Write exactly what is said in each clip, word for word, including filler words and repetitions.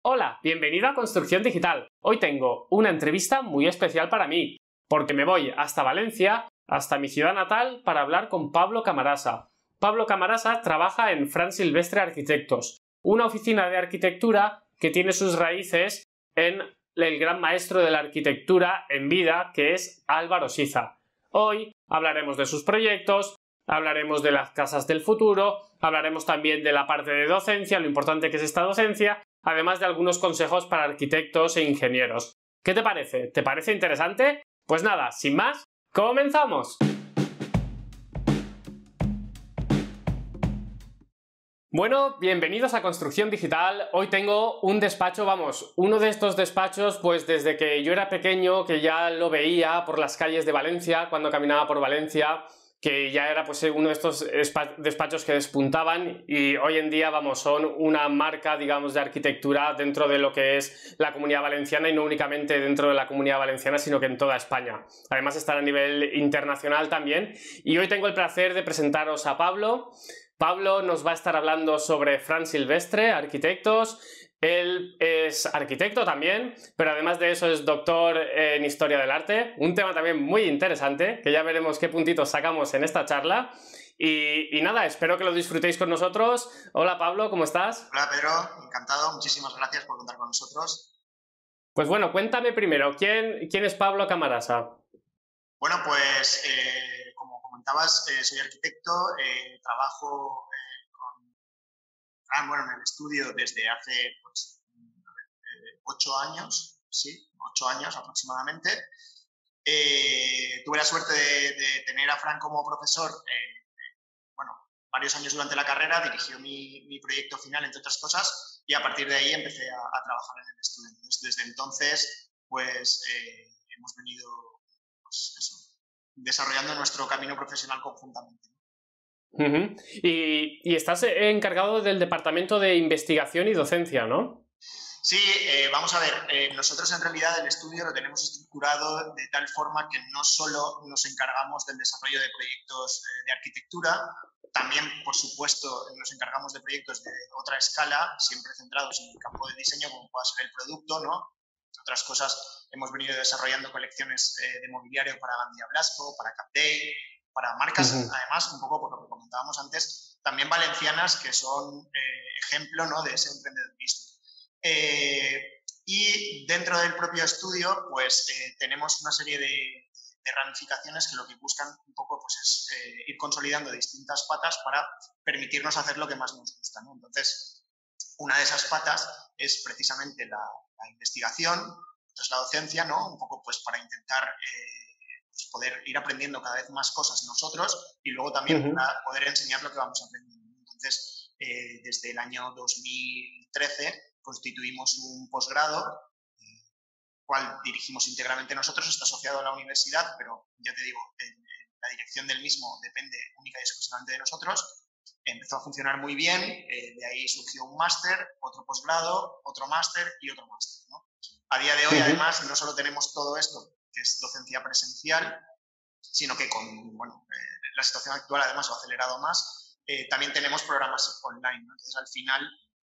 Hola, bienvenido a Construcción Digital. Hoy tengo una entrevista muy especial para mí, porque me voy hasta Valencia, hasta mi ciudad natal, para hablar con Pablo Camarasa. Pablo Camarasa trabaja en Fran Silvestre Arquitectos, una oficina de arquitectura que tiene sus raíces en el gran maestro de la arquitectura en vida, que es Álvaro Siza. Hoy hablaremos de sus proyectos, hablaremos de las casas del futuro, hablaremos también de la parte de docencia, lo importante que es esta docencia, además de algunos consejos para arquitectos e ingenieros. ¿Qué te parece? ¿Te parece interesante? Pues nada, sin más, ¡comenzamos! Bueno, bienvenidos a Construcción Digital. Hoy tengo un despacho, vamos, uno de estos despachos, pues desde que yo era pequeño, que ya lo veía por las calles de Valencia, cuando caminaba por Valencia, que ya era pues uno de estos despachos que despuntaban y hoy en día, vamos, son una marca, digamos, de arquitectura dentro de lo que es la Comunidad Valenciana y no únicamente dentro de la Comunidad Valenciana, sino que en toda España. Además están a nivel internacional también. Y hoy tengo el placer de presentaros a Pablo. Pablo nos va a estar hablando sobre Fran Silvestre Arquitectos. Él es arquitecto también, pero además de eso es doctor en Historia del Arte, un tema también muy interesante, que ya veremos qué puntitos sacamos en esta charla. Y, y nada, espero que lo disfrutéis con nosotros. Hola Pablo, ¿cómo estás? Hola Pedro, encantado, muchísimas gracias por contar con nosotros. Pues bueno, cuéntame primero, ¿quién, quién es Pablo Camarasa? Bueno, pues eh, como comentabas, eh, soy arquitecto, eh, trabajo bueno, en el estudio desde hace pues, eh, ocho años, sí, ocho años aproximadamente. Eh, tuve la suerte de, de tener a Fran como profesor, eh, bueno, varios años durante la carrera, dirigió mi, mi proyecto final, entre otras cosas, y a partir de ahí empecé a, a trabajar en el estudio. Entonces, desde entonces, pues, eh, hemos venido pues, eso, desarrollando nuestro camino profesional conjuntamente. Uh-huh. y, y estás encargado del departamento de investigación y docencia, ¿no? Sí, eh, vamos a ver, eh, nosotros en realidad el estudio lo tenemos estructurado de tal forma que no solo nos encargamos del desarrollo de proyectos eh, de arquitectura, también, por supuesto, nos encargamos de proyectos de otra escala, siempre centrados en el campo de diseño, como pueda ser el producto, ¿no? Entre otras cosas, hemos venido desarrollando colecciones eh, de mobiliario para Gandia Blasco, para Capdale, para marcas, uh-huh. además, un poco por lo que comentábamos antes, también valencianas, que son eh, ejemplo, ¿no?, de ese emprendedurismo. Eh, y dentro del propio estudio, pues eh, tenemos una serie de, de ramificaciones que lo que buscan un poco pues, es eh, ir consolidando distintas patas para permitirnos hacer lo que más nos gusta, ¿no? Entonces, una de esas patas es precisamente la, la investigación, entonces la docencia, ¿no?, un poco pues para intentar eh, pues, poder ir aprendiendo cada vez más cosas nosotros y luego también uh-huh. para poder enseñar lo que vamos aprendiendo. Entonces, eh, desde el año dos mil trece constituimos un posgrado, eh, cual dirigimos íntegramente nosotros, está asociado a la universidad, pero ya te digo, eh, la dirección del mismo depende única y exclusivamente de nosotros. Empezó a funcionar muy bien, eh, de ahí surgió un máster, otro posgrado, otro máster y otro máster, ¿no? A día de hoy, uh-huh. además, no solo tenemos todo esto, que es docencia presencial, sino que con bueno, eh, la situación actual además lo ha acelerado más, eh, también tenemos programas online, ¿no? Entonces, al final,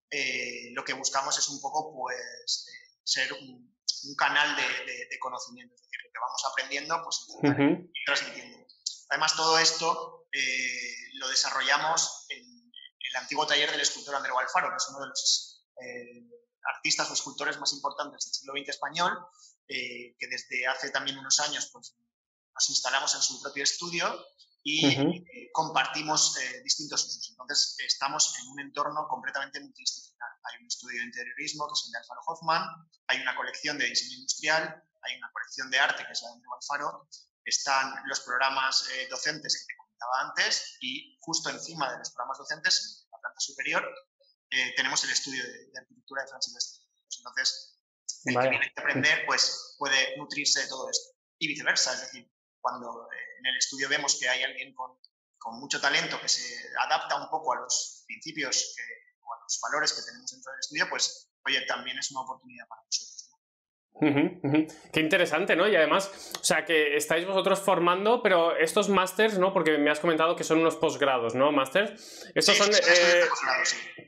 Eh, lo que buscamos es un poco pues eh, ser un, un canal de, de, de conocimiento, es decir, lo que vamos aprendiendo pues uh-huh. ir transmitiendo. Además, todo esto eh, lo desarrollamos en, en el antiguo taller del escultor Andreu Alfaro, que es uno de los eh, artistas o escultores más importantes del siglo veinte español, eh, que desde hace también unos años pues, nos instalamos en su propio estudio y uh-huh. eh, compartimos eh, distintos usos. Entonces, estamos en un entorno completamente multidisciplinar. Hay un estudio de interiorismo, que es el de Alfaro Hoffman, hay una colección de diseño industrial, hay una colección de arte, que es la de Andreu Alfaro, están los programas eh, docentes que te comentaba antes y justo encima de los programas docentes, en la planta superior, eh, tenemos el estudio de, de arquitectura de Fran Silvestre. Entonces, el vale. que viene a aprender pues, puede nutrirse de todo esto. Y viceversa, es decir, cuando eh, en el estudio vemos que hay alguien con, con mucho talento que se adapta un poco a los principios que, o a los valores que tenemos dentro del estudio, pues, oye, también es una oportunidad para nosotros, ¿no? Uh-huh, uh-huh. Qué interesante, ¿no? Y además, o sea, que estáis vosotros formando, pero estos másters, ¿no? Porque me has comentado que son unos posgrados, ¿no? Másters. Estos sí, son... sí, Eh... posgrado, sí.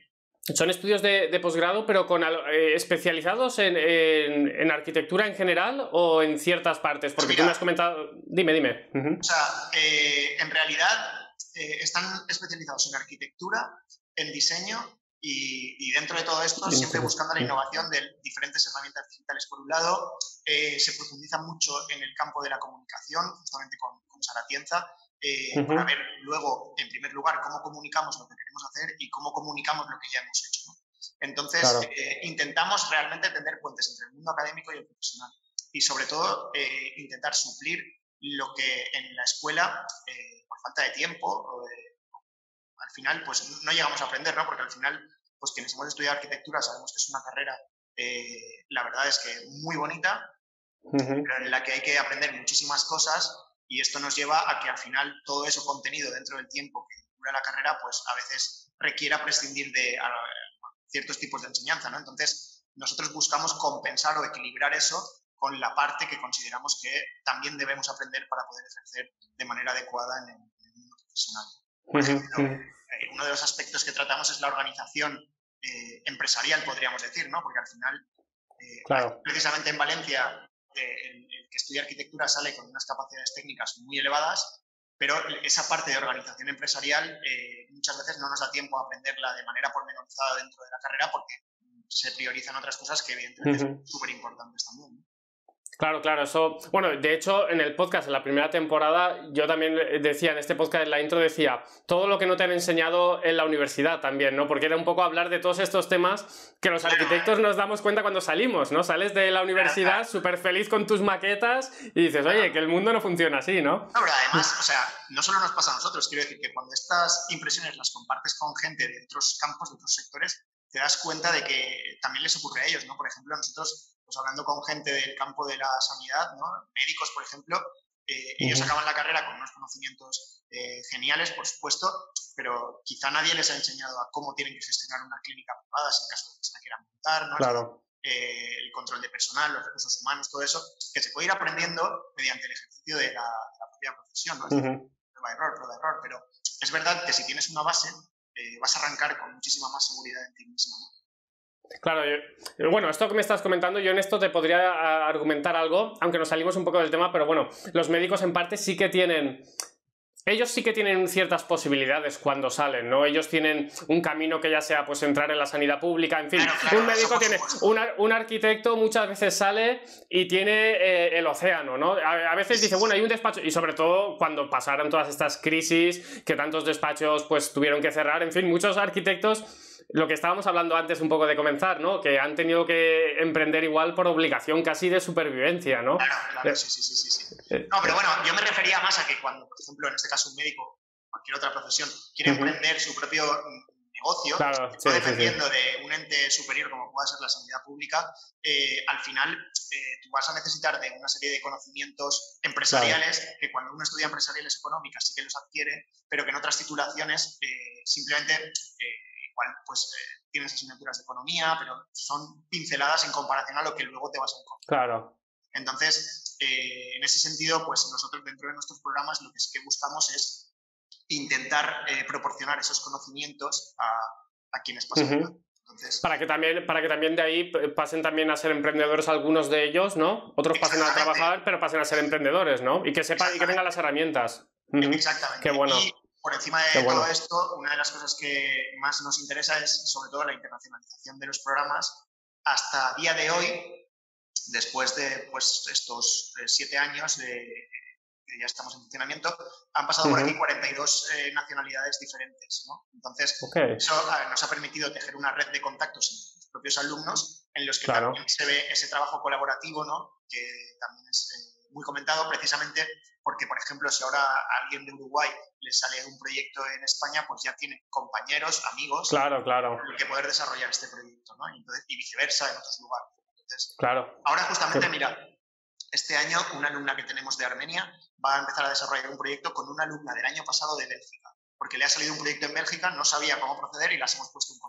Son estudios de, de posgrado, pero con eh, especializados en, en, en arquitectura en general o en ciertas partes, porque Mira, tú me has comentado... Dime, dime. Uh-huh. O sea, eh, en realidad eh, están especializados en arquitectura, en diseño y, y dentro de todo esto siempre buscando la innovación de diferentes herramientas digitales. Por un lado, eh, se profundiza mucho en el campo de la comunicación, justamente con, con Sara Tienza, eh, uh-huh. para ver luego, en primer lugar, cómo comunicamos lo que queremos hacer y cómo comunicamos lo que ya hemos hecho, ¿no? Entonces, claro. eh, intentamos realmente tender puentes entre el mundo académico y el profesional y, sobre todo, eh, intentar suplir lo que en la escuela, eh, por falta de tiempo, eh, al final, pues no llegamos a aprender, ¿no? Porque al final, pues quienes hemos estudiado arquitectura sabemos que es una carrera, eh, la verdad es que muy bonita, uh-huh. pero en la que hay que aprender muchísimas cosas y esto nos lleva a que al final todo eso contenido dentro del tiempo que dura la carrera, pues a veces requiera prescindir de a, ciertos tipos de enseñanza, ¿no? Entonces, nosotros buscamos compensar o equilibrar eso con la parte que consideramos que también debemos aprender para poder ejercer de manera adecuada en el, en el mundo profesional. Por ejemplo, eh, uno de los aspectos que tratamos es la organización eh, empresarial, podríamos decir, ¿no? Porque al final, eh, claro. precisamente en Valencia, eh, el, el que estudia arquitectura sale con unas capacidades técnicas muy elevadas, pero esa parte de organización empresarial eh, muchas veces no nos da tiempo a aprenderla de manera pormenorizada dentro de la carrera porque se priorizan otras cosas que evidentemente uh-huh. son súper importantes también, ¿no? Claro, claro, eso... Bueno, de hecho, en el podcast, en la primera temporada, yo también decía, en este podcast, en la intro, decía todo lo que no te han enseñado en la universidad también, ¿no? Porque era un poco hablar de todos estos temas que los arquitectos nos damos cuenta cuando salimos, ¿no? Sales de la universidad súper feliz con tus maquetas y dices, oye, que el mundo no funciona así, ¿no? No, pero además, o sea, no solo nos pasa a nosotros, quiero decir que cuando estas impresiones las compartes con gente de otros campos, de otros sectores, te das cuenta de que también les ocurre a ellos, ¿no? Por ejemplo, nosotros... pues hablando con gente del campo de la sanidad, ¿no? Médicos, por ejemplo, eh, ellos acaban la carrera con unos conocimientos eh, geniales, por supuesto, pero quizá nadie les ha enseñado a cómo tienen que gestionar una clínica privada si en caso de que se la quieran montar, ¿no? Claro. Eh, el control de personal, los recursos humanos, todo eso, que se puede ir aprendiendo mediante el ejercicio de la, de la propia profesión, ¿no? Uh-huh. Prueba de error, prueba de error, pero es verdad que si tienes una base, eh, vas a arrancar con muchísima más seguridad en ti mismo, ¿no? Claro, yo, bueno, esto que me estás comentando, yo en esto te podría argumentar algo, aunque nos salimos un poco del tema, pero bueno, los médicos en parte sí que tienen... Ellos sí que tienen ciertas posibilidades cuando salen, ¿no? Ellos tienen un camino que ya sea pues entrar en la sanidad pública, en fin. Claro, claro, un médico tiene... Un, un arquitecto muchas veces sale y tiene eh, el océano, ¿no? A, a veces dice, bueno, hay un despacho... Y sobre todo cuando pasaron todas estas crisis, que tantos despachos pues tuvieron que cerrar, en fin, muchos arquitectos... Lo que estábamos hablando antes un poco de comenzar, ¿no? Que han tenido que emprender igual por obligación casi de supervivencia, ¿no? Claro, claro, sí, sí, sí, sí. No, pero bueno, yo me refería más a que cuando, por ejemplo, en este caso un médico o cualquier otra profesión quiere uh-huh. emprender su propio negocio, claro, sí, sí, dependiendo sí. de un ente superior como pueda ser la sanidad pública, eh, al final eh, tú vas a necesitar de una serie de conocimientos empresariales claro. que cuando uno estudia empresariales económicas sí que los adquiere, pero que en otras titulaciones eh, simplemente... Eh, igual pues eh, tienes asignaturas de economía, pero son pinceladas en comparación a lo que luego te vas a encontrar. Claro. Entonces, eh, en ese sentido, pues nosotros dentro de nuestros programas lo que sí que buscamos es intentar eh, proporcionar esos conocimientos a, a quienes pasan. Uh-huh. Entonces, para que también para que también de ahí pasen también a ser emprendedores algunos de ellos, ¿no? Otros pasen a trabajar, pero pasen a ser emprendedores, ¿no? Y que sepan y que tengan las herramientas. Uh-huh. Exactamente. Qué bueno. Y, por encima de bueno. todo esto, una de las cosas que más nos interesa es sobre todo la internacionalización de los programas. Hasta día de hoy, después de pues, estos eh, siete años de que ya estamos en funcionamiento, han pasado uh-huh. por aquí cuarenta y dos eh, nacionalidades diferentes, ¿no? Entonces, okay. eso eh, nos ha permitido tejer una red de contactos entre los propios alumnos en los que claro. también se ve ese trabajo colaborativo, ¿no? Que también es eh, muy comentado precisamente porque, por ejemplo, si ahora a alguien de Uruguay le sale un proyecto en España, pues ya tiene compañeros, amigos, claro, claro. con los que poder desarrollar este proyecto, ¿no? Y, entonces, y viceversa en otros lugares. Entonces, claro. Ahora justamente, sí. mira, este año una alumna que tenemos de Armenia va a empezar a desarrollar un proyecto con una alumna del año pasado de Bélgica, porque le ha salido un proyecto en Bélgica, no sabía cómo proceder y las hemos puesto en contacto.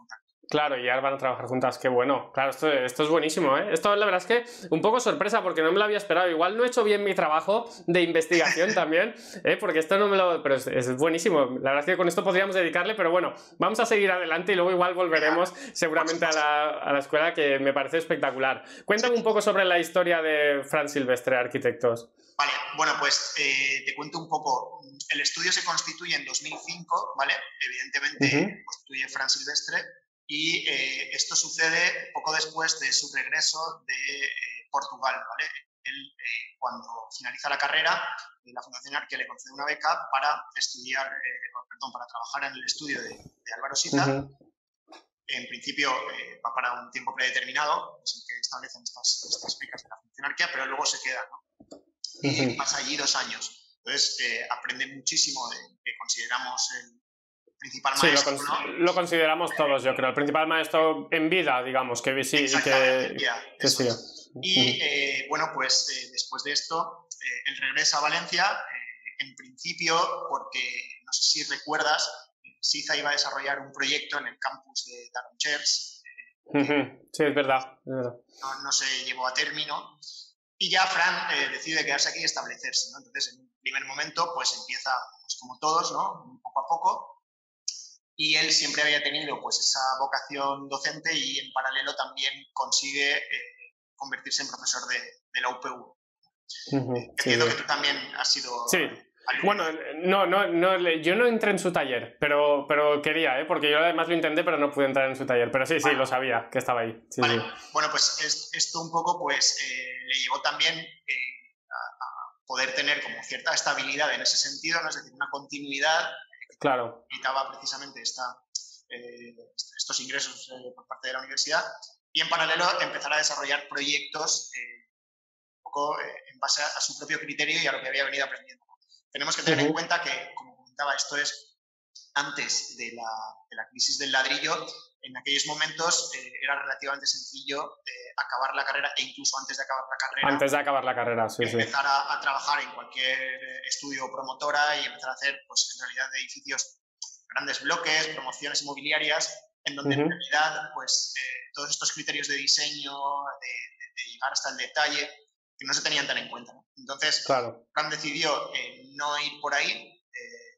Claro, y ya van a trabajar juntas, qué bueno. Claro, esto, esto es buenísimo, ¿eh? Esto la verdad es que un poco sorpresa porque no me lo había esperado. Igual no he hecho bien mi trabajo de investigación también, ¿eh? Porque esto no me lo... Pero es, es buenísimo. La verdad es que con esto podríamos dedicarle, pero bueno, vamos a seguir adelante y luego igual volveremos seguramente a la, a la escuela, que me parece espectacular. Cuéntame un poco sobre la historia de Fran Silvestre Arquitectos. Vale, bueno, pues eh, te cuento un poco. El estudio se constituye en dos mil cinco, ¿vale? Evidentemente uh-huh. constituye Fran Silvestre. Y eh, esto sucede poco después de su regreso de eh, Portugal, ¿vale? Él, eh, cuando finaliza la carrera, eh, la Fundación Arque le concede una beca para estudiar, eh, perdón, para trabajar en el estudio de, de Álvaro Sita. Uh-huh. En principio eh, va para un tiempo predeterminado, es el que establecen estas, estas becas de la Fundación Arquea, pero luego se queda, ¿no? Y uh-huh. pasa allí dos años. Entonces eh, aprende muchísimo de que consideramos el principal maestro, sí, lo, ¿no? lo consideramos todos, yo creo. El principal maestro en vida, digamos, que sí. Exactamente, que, ya, que sí. Y eh, bueno, pues eh, después de esto, eh, él regresa a Valencia, eh, en principio, porque no sé si recuerdas, Siza iba a desarrollar un proyecto en el campus de Tarongers. Eh, uh-huh. Sí, es verdad. Es verdad. No, no se llevó a término. Y ya Fran eh, decide quedarse aquí y establecerse, ¿no? Entonces, en un primer momento, pues empieza, pues, como todos, ¿no? Poco a poco. Y él siempre había tenido pues esa vocación docente y en paralelo también consigue eh, convertirse en profesor de, de la U P U. Uh-huh, eh, entiendo sí, que tú también has sido... Sí. Bueno, no, no, no, yo no entré en su taller, pero, pero quería, ¿eh? Porque yo además lo intenté, pero no pude entrar en su taller. Pero sí, sí, vale. Lo sabía, que estaba ahí. Sí, vale. Sí. Bueno, pues es, esto un poco pues eh, le llevó también eh, a, a poder tener como cierta estabilidad en ese sentido, ¿no? Es decir, una continuidad. Claro. Necesitaba precisamente esta, eh, estos ingresos eh, por parte de la universidad y en paralelo empezar a desarrollar proyectos eh, un poco eh, en base a, a su propio criterio y a lo que había venido aprendiendo. Tenemos que tener uh-huh. en cuenta que, como comentaba, esto es antes de la, de la crisis del ladrillo. En aquellos momentos eh, era relativamente sencillo eh, acabar la carrera e incluso antes de acabar la carrera. Antes de acabar la carrera, sí, empezar sí. A, a trabajar en cualquier estudio o promotora y empezar a hacer, pues, en realidad, edificios, grandes bloques, promociones inmobiliarias, en donde uh-huh. en realidad, pues, eh, todos estos criterios de diseño, de, de, de llegar hasta el detalle, que no se tenían tan en cuenta, ¿no? Entonces, claro. Fran decidió eh, no ir por ahí, eh,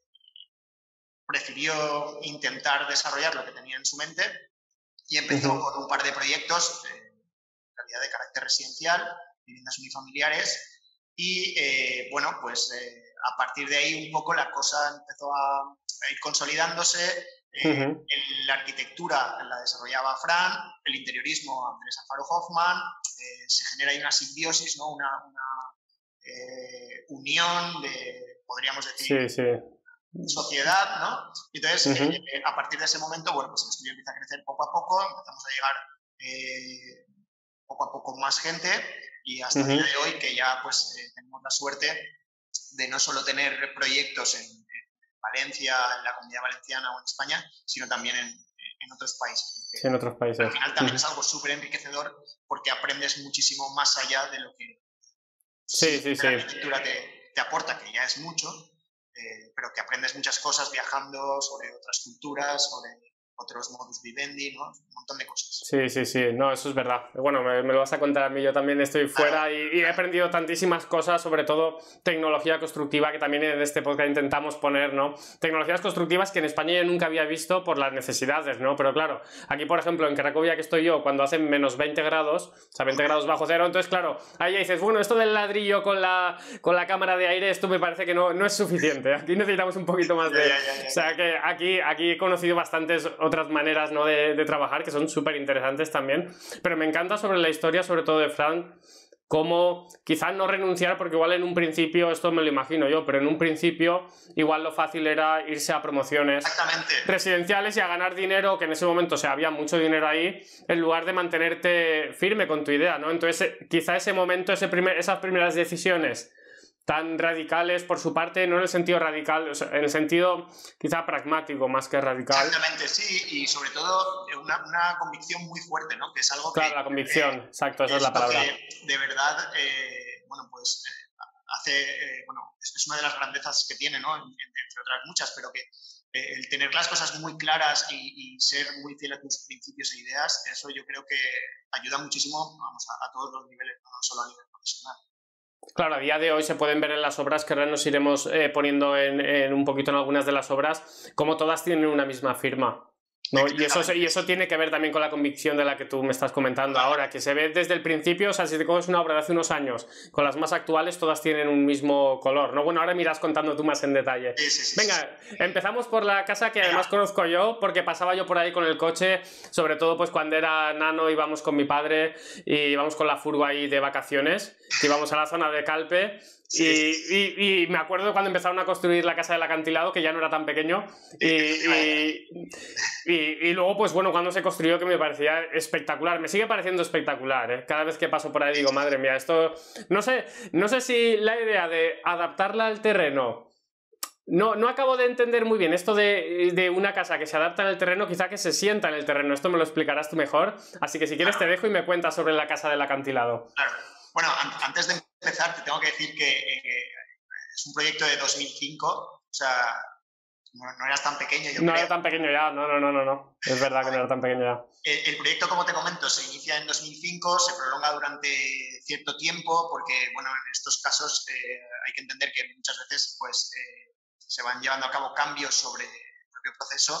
prefirió intentar desarrollar lo que tenía en su mente y empezó uh-huh. con un par de proyectos, eh, en realidad de carácter residencial, viviendas unifamiliares, y eh, bueno, pues eh, a partir de ahí un poco la cosa empezó a, a ir consolidándose. Eh, uh-huh. La arquitectura la desarrollaba Fran, el interiorismo Andrés Alfaro Hoffman, eh, se genera ahí una simbiosis, ¿no? una, una eh, unión de, podríamos decir, sí, sí. sociedad, ¿no? Entonces, uh-huh. eh, a partir de ese momento, bueno, pues el estudio empieza a crecer poco a poco, empezamos a llegar eh, poco a poco más gente y hasta uh-huh. el día de hoy que ya pues eh, tenemos la suerte de no solo tener proyectos en, en Valencia, en la Comunidad Valenciana o en España, sino también en, en otros países. Sí, en otros países. Al final también uh-huh. es algo súper enriquecedor porque aprendes muchísimo más allá de lo que sí, sí, sí. la arquitectura te, te aporta, que ya es mucho, eh, pero que aprendes muchas cosas viajando sobre otras culturas, sobre otros modus vivendi, ¿no? Un montón de cosas. Sí, sí, sí, no, eso es verdad. Bueno, me, me lo vas a contar a mí, yo también estoy fuera claro. y, y he aprendido tantísimas cosas, sobre todo tecnología constructiva, que también en este podcast intentamos poner, ¿no? Tecnologías constructivas que en España yo nunca había visto por las necesidades, ¿no? Pero claro, aquí por ejemplo en Cracovia que estoy yo, cuando hacen menos veinte grados, o sea, veinte grados bajo cero, entonces claro, ahí ya dices, bueno, esto del ladrillo con la, con la cámara de aire, esto me parece que no, no es suficiente, aquí necesitamos un poquito más de... Ya, ya, ya, ya. O sea, que aquí, aquí he conocido bastantes otras maneras, ¿no? de, de trabajar que son súper interesantes también, pero me encanta sobre la historia, sobre todo de Fran, cómo quizás no renunciar, porque igual en un principio, esto me lo imagino yo, pero en un principio igual lo fácil era irse a promociones residenciales y a ganar dinero, que en ese momento, o sea, había mucho dinero ahí, en lugar de mantenerte firme con tu idea, ¿no? Entonces quizá ese momento, ese primer, esas primeras decisiones tan radicales por su parte, no en el sentido radical, o sea, en el sentido quizá pragmático más que radical. Exactamente, sí, y sobre todo una, una convicción muy fuerte, ¿no? Que es algo claro, que... la convicción, eh, exacto, esa es, es la palabra. Que de verdad, eh, bueno, pues eh, hace, eh, bueno, es una de las grandezas que tiene, ¿no? Entre otras muchas, pero que eh, el tener las cosas muy claras y, y ser muy fiel a tus principios e ideas, eso yo creo que ayuda muchísimo, vamos, a, a todos los niveles, no solo a nivel profesional. Claro, a día de hoy se pueden ver en las obras, que ahora nos iremos eh, poniendo en, en un poquito en algunas de las obras, como todas tienen una misma firma, ¿no? Y eso, y eso tiene que ver también con la convicción de la que tú me estás comentando ahora, que se ve desde el principio. O sea, si te coges una obra de hace unos años con las más actuales, todas tienen un mismo color, ¿no? Bueno, ahora me irás contando tú más en detalle. Sí, sí, sí, Venga, sí. Empezamos por la casa que Venga. además conozco yo, porque pasaba yo por ahí con el coche, sobre todo pues cuando era nano íbamos con mi padre y íbamos con la furgo ahí de vacaciones, que íbamos a la zona de Calpe. Y, y, y me acuerdo cuando empezaron a construir la casa del acantilado, que ya no era tan pequeño, y, y, y, y luego pues bueno, cuando se construyó, que me parecía espectacular, me sigue pareciendo espectacular, ¿eh? Cada vez que paso por ahí digo, madre mía, esto, no sé, no sé si la idea de adaptarla al terreno, no, no acabo de entender muy bien esto de, de una casa que se adapta al terreno, quizá que se sienta en el terreno, esto me lo explicarás tú mejor, así que si quieres te dejo y me cuentas sobre la casa del acantilado. Claro. Bueno, antes de empezar te tengo que decir que eh, es un proyecto de dos mil cinco, o sea, no, no eras tan pequeño. Yo no creo. era tan pequeño ya, no, no, no, no, no. Es verdad que no era tan pequeño ya. El, el proyecto, como te comento, se inicia en dos mil cinco, se prolonga durante cierto tiempo, porque, bueno, en estos casos eh, hay que entender que muchas veces pues, eh, se van llevando a cabo cambios sobre el propio proceso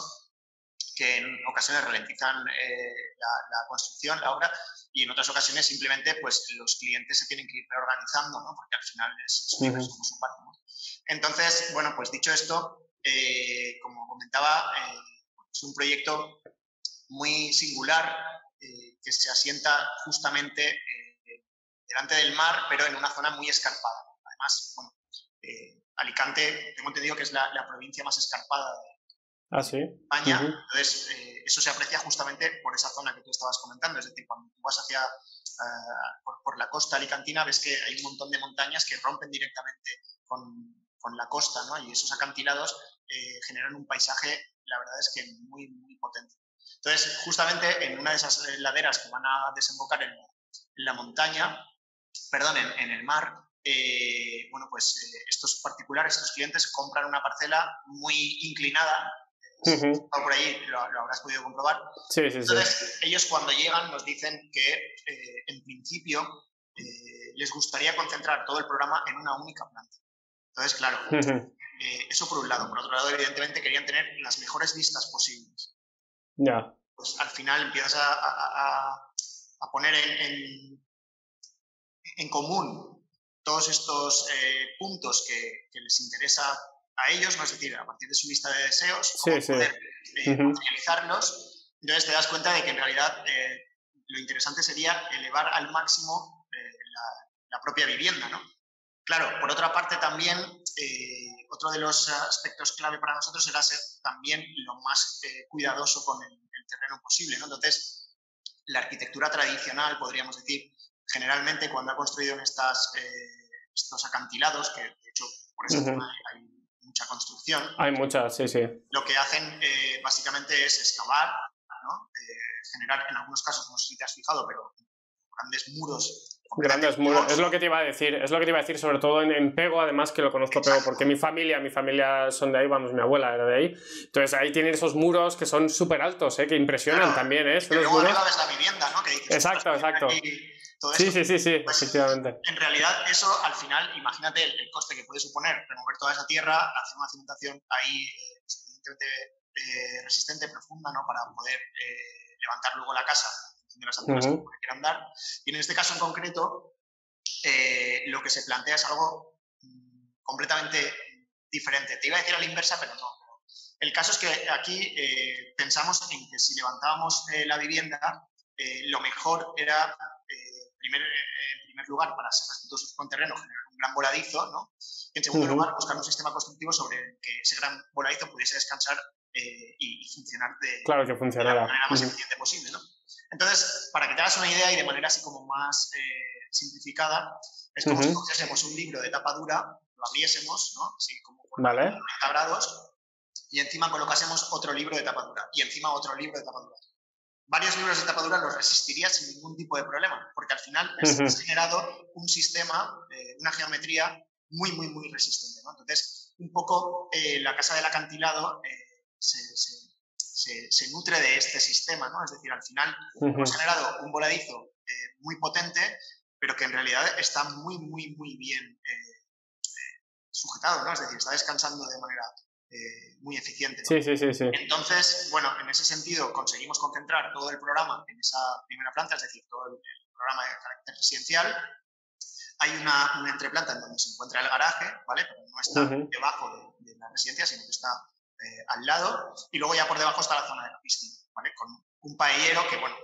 que en ocasiones ralentizan eh, la, la construcción, la obra, y en otras ocasiones simplemente pues, los clientes se tienen que ir reorganizando, ¿no? Porque al final es un uh-huh. como su parte, ¿no? Entonces, bueno, pues dicho esto, eh, como comentaba, eh, es un proyecto muy singular eh, que se asienta justamente eh, delante del mar, pero en una zona muy escarpada. Además, bueno, eh, Alicante, tengo entendido que es la, la provincia más escarpada de Ah, sí. España, Uh-huh. entonces eh, eso se aprecia justamente por esa zona que tú estabas comentando, es decir, cuando tú vas hacia, uh, por, por la costa alicantina ves que hay un montón de montañas que rompen directamente con, con la costa, ¿no? Y esos acantilados eh, generan un paisaje, la verdad es que muy, muy potente. Entonces, justamente en una de esas laderas que van a desembocar en, en la montaña, perdón, en, en el mar, eh, bueno, pues eh, estos particulares, estos clientes compran una parcela muy inclinada. Uh-huh. Por ahí lo, lo habrás podido comprobar. Sí, sí, Entonces, sí. ellos cuando llegan nos dicen que eh, en principio eh, les gustaría concentrar todo el programa en una única planta. Entonces, claro, uh-huh. eh, eso por un lado. Por otro lado, evidentemente querían tener las mejores vistas posibles. Ya. Yeah. Pues al final empiezas a, a, a poner en, en, en común todos estos eh, puntos que, que les interesa a ellos, ¿no? Es decir, a partir de su lista de deseos, cómo sí, sí. poder eh, uh-huh. materializarlos. Entonces te das cuenta de que en realidad eh, lo interesante sería elevar al máximo eh, la, la propia vivienda, ¿no? Claro, por otra parte también, eh, otro de los aspectos clave para nosotros era ser también lo más eh, cuidadoso con el, el terreno posible, ¿no? Entonces, la arquitectura tradicional, podríamos decir, generalmente cuando ha construido en estas, eh, estos acantilados, que de hecho por esa zona uh-huh. hay mucha construcción. Hay muchas, sí, sí. Lo que hacen eh, básicamente es excavar, ¿no? Eh, generar, en algunos casos, no sé si te has fijado, pero grandes muros. Grandes muros, es lo que te iba a decir, es lo que te iba a decir, sobre todo en, en Pego, además que lo conozco Exacto. Pego, porque mi familia, mi familia son de ahí, vamos, mi abuela era de ahí, entonces ahí tienen esos muros que son súper altos, ¿eh? Que impresionan claro, también, ¿eh? Son luego muros... ves la vivienda, ¿no? Que dices, exacto, exacto. Todo sí, eso, sí, sí, sí, pues, efectivamente. En realidad eso, al final, imagínate el, el coste que puede suponer remover toda esa tierra, hacer una cimentación ahí eh, suficientemente eh, resistente, profunda, ¿no? Para poder eh, levantar luego la casa de las alturas uh-huh. que quieran dar. Y en este caso en concreto, eh, lo que se plantea es algo mmm, completamente diferente. Te iba a decir a la inversa, pero no. El caso es que aquí eh, pensamos en que si levantábamos eh, la vivienda, eh, lo mejor era, eh, primer, eh, en primer lugar, para ser respetuosos con terreno, generar un gran voladizo, ¿no? Y en segundo uh-huh. lugar, buscar un sistema constructivo sobre el que ese gran voladizo pudiese descansar eh, y, y funcionar de, claro que funcionara. de la manera más uh-huh. eficiente posible, ¿no? Entonces, para que te hagas una idea y de manera así como más eh, simplificada, es como uh-huh. si cogiésemos un libro de tapa dura, lo abriésemos, ¿no? Así como por vale. noventa grados, y encima colocásemos otro libro de tapa dura, y encima otro libro de tapa dura. Varios libros de tapa dura los resistirías sin ningún tipo de problema, porque al final uh-huh. has generado un sistema, eh, una geometría muy, muy, muy resistente, ¿no? Entonces, un poco eh, la casa del acantilado, eh, se, se, se, se nutre de este sistema, ¿no? Es decir, al final Uh-huh. hemos generado un voladizo eh, muy potente, pero que en realidad está muy, muy, muy bien eh, sujetado, ¿no? Es decir, está descansando de manera eh, muy eficiente, ¿no? Sí, sí, sí, sí. Entonces, bueno, en ese sentido conseguimos concentrar todo el programa en esa primera planta, es decir, todo el, el programa de carácter residencial. Hay una, una entreplanta en donde se encuentra el garaje, ¿vale? Pero no está uh-huh. debajo de, de la residencia, sino que está eh, al lado. Y luego ya por debajo está la zona de la piscina, ¿vale? Con un paellero que, bueno,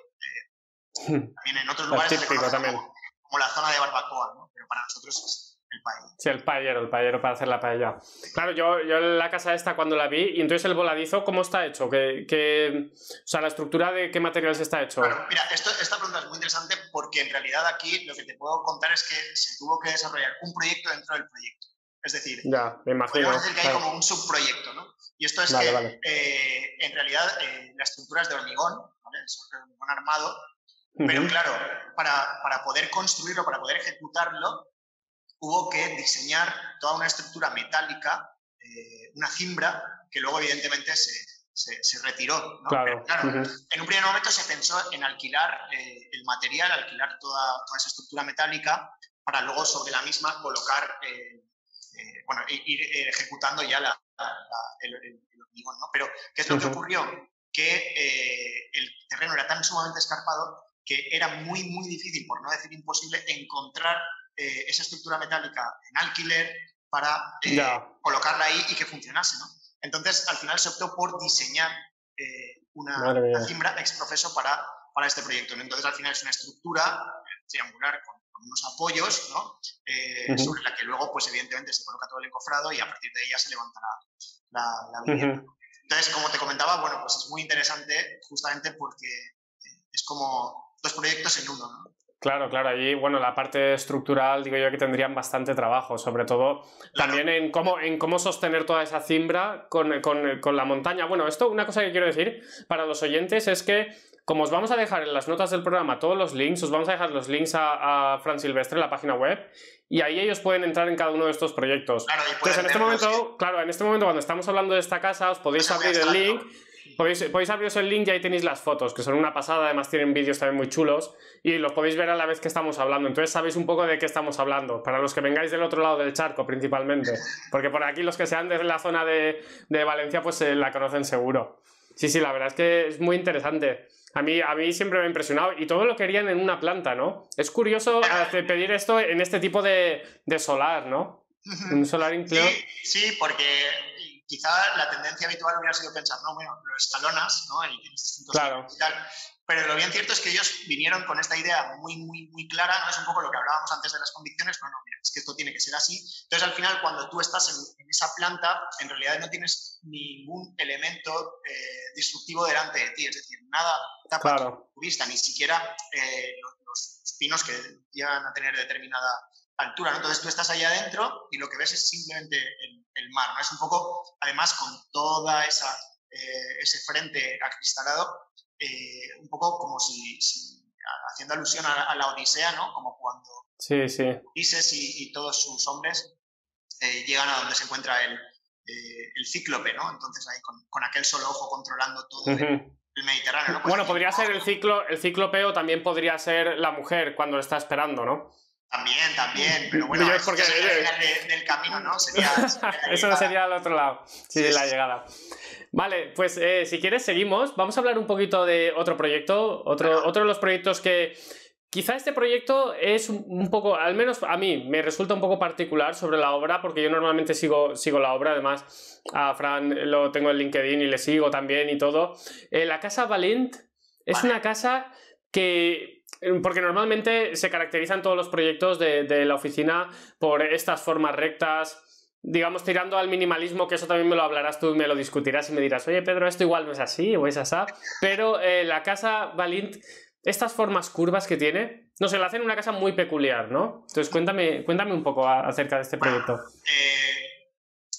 eh, también en otros lugares se le conoce como, como la zona de barbacoa, ¿no? Pero para nosotros es el paellero. Sí, el paellero, el paellero para hacer la paella. Claro, yo, yo en la casa esta cuando la vi, y entonces el voladizo, ¿cómo está hecho? ¿Qué, qué, o sea, la estructura de qué materiales está hecho? Claro, mira, esto, esta pregunta es muy interesante porque en realidad aquí lo que te puedo contar es que se tuvo que desarrollar un proyecto dentro del proyecto. Es decir, ya, me imagino, podemos decir que hay claro. como un subproyecto, ¿no? Y esto es vale, que vale. Eh, en realidad eh, la estructura es de hormigón, ¿vale? Es de hormigón armado, uh-huh. pero claro, para, para poder construirlo, para poder ejecutarlo, hubo que diseñar toda una estructura metálica, eh, una cimbra, que luego evidentemente se, se, se retiró, ¿no? Claro. Pero, claro, uh-huh. en un primer momento se pensó en alquilar eh, el material, alquilar toda, toda esa estructura metálica para luego sobre la misma colocar, eh, eh, bueno, ir eh, ejecutando ya la, la, la, el, el, el hormigón, ¿no? Pero, ¿qué es lo uh-huh. que ocurrió? Que eh, el terreno era tan sumamente escarpado que era muy, muy difícil, por no decir imposible, encontrar eh, esa estructura metálica en alquiler para eh, yeah. colocarla ahí y que funcionase, ¿no? Entonces, al final se optó por diseñar eh, una, una cimbra ex profeso para, para este proyecto, ¿no? Entonces, al final es una estructura triangular con, con unos apoyos, ¿no? Eh, uh-huh. sobre la que luego, pues evidentemente, se coloca todo el encofrado y a partir de ella se levantará la, la vivienda. Uh-huh. Entonces, como te comentaba, bueno, pues es muy interesante justamente porque es como dos proyectos en uno, ¿no? Claro, claro, allí, bueno, la parte estructural, digo yo que tendrían bastante trabajo, sobre todo claro. también en cómo, en cómo sostener toda esa cimbra con, con, con la montaña. Bueno, esto, una cosa que quiero decir para los oyentes es que, como os vamos a dejar en las notas del programa todos los links, os vamos a dejar los links a, a Fran Silvestre, la página web, y ahí ellos pueden entrar en cada uno de estos proyectos. Claro, Entonces, en este momento, que... claro, en este momento cuando estamos hablando de esta casa, os podéis abrir el link... Podéis, podéis abriros el link y ahí tenéis las fotos, que son una pasada, además tienen vídeos también muy chulos y los podéis ver a la vez que estamos hablando, entonces sabéis un poco de qué estamos hablando, para los que vengáis del otro lado del charco principalmente, porque por aquí los que sean de la zona de, de Valencia pues eh, la conocen seguro. Sí, sí, la verdad es que es muy interesante. A mí, a mí siempre me ha impresionado y todo lo querían en una planta, ¿no? Es curioso pedir esto en este tipo de, de solar, ¿no? Un solar incluido. Sí, sí, porque... quizá la tendencia habitual hubiera sido pensar, no, bueno, lo escalonas, ¿no? Y tienes distintos claro. y tal. Pero lo bien cierto es que ellos vinieron con esta idea muy, muy, muy clara, ¿no? Es un poco lo que hablábamos antes de las convicciones, pero no, mira, es que esto tiene que ser así. Entonces, al final, cuando tú estás en, en esa planta, en realidad no tienes ningún elemento eh, disruptivo delante de ti, es decir, nada tapa claro. tu vista, ni siquiera eh, los, los pinos que llegan a tener determinada altura, ¿no? Entonces tú estás ahí adentro y lo que ves es simplemente el, el mar, ¿no? Es un poco, además, con toda esa eh, ese frente acristalado, eh, un poco como si, si haciendo alusión a, a la Odisea, ¿no? Como cuando sí, sí. Ulises y, y todos sus hombres eh, llegan a donde se encuentra el, eh, el cíclope, ¿no? Entonces ahí con, con aquel solo ojo controlando todo uh-huh. el, el Mediterráneo, ¿no? Pues bueno, aquí, podría ser el, ciclo, el cíclope o también podría ser la mujer cuando está esperando, ¿no? También, también, pero bueno, es porque sería el final de, del camino, ¿no? Sería, sería eso sería al otro lado, sí, sí, la llegada. Vale, pues eh, si quieres seguimos, vamos a hablar un poquito de otro proyecto, otro, claro. otro de los proyectos que... Quizá este proyecto es un poco, al menos a mí, me resulta un poco particular sobre la obra, porque yo normalmente sigo, sigo la obra, además a Fran lo tengo en LinkedIn y le sigo también y todo. Eh, la Casa Valent es vale. una casa que... Porque normalmente se caracterizan todos los proyectos de, de la oficina por estas formas rectas, digamos tirando al minimalismo, que eso también me lo hablarás tú y me lo discutirás y me dirás, oye Pedro, esto igual no es así o es así, pero eh, la Casa Valent, estas formas curvas que tiene, no sé, la hacen una casa muy peculiar, ¿no? Entonces cuéntame, cuéntame un poco a, acerca de este proyecto. Bueno, eh,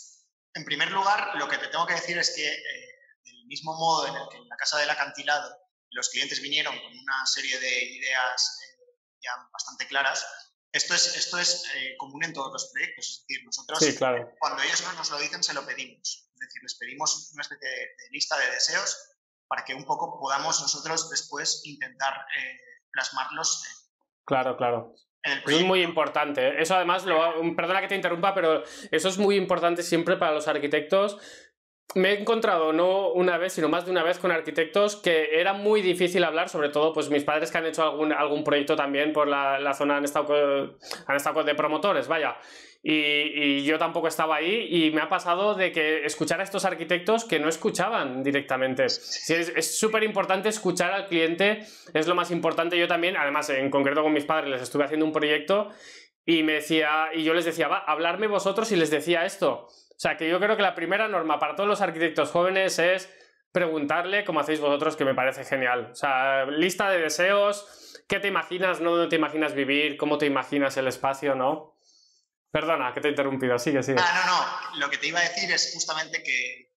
en primer lugar, lo que te tengo que decir es que eh, del mismo modo en el que en la Casa del Acantilado los clientes vinieron con una serie de ideas eh, ya bastante claras, Esto es, esto es eh, común en todos los proyectos, es decir, nosotros sí, claro. cuando ellos no nos lo dicen se lo pedimos, es decir, les pedimos una especie de, de lista de deseos para que un poco podamos nosotros después intentar eh, plasmarlos en, Claro, claro. en el Eso proyecto. es muy importante. Eso además, lo, perdona que te interrumpa, pero eso es muy importante siempre para los arquitectos. Me he encontrado no una vez, sino más de una vez con arquitectos que era muy difícil hablar, sobre todo pues mis padres que han hecho algún, algún proyecto también por la, la zona, han estado, han estado de promotores, vaya. Y, y yo tampoco estaba ahí y me ha pasado de que escuchar a estos arquitectos que no escuchaban directamente. Sí, es súper importante escuchar al cliente, es lo más importante. Yo también, además en concreto con mis padres les estuve haciendo un proyecto y me decía, y yo les decía, va, hablarme vosotros, y les decía esto. O sea, que yo creo que la primera norma para todos los arquitectos jóvenes es preguntarle como hacéis vosotros, que me parece genial. O sea, lista de deseos, ¿qué te imaginas, no dónde te imaginas vivir, cómo te imaginas el espacio, ¿no? Perdona, que te he interrumpido, sigue, sigue. Ah, no, no, lo que te iba a decir es justamente que,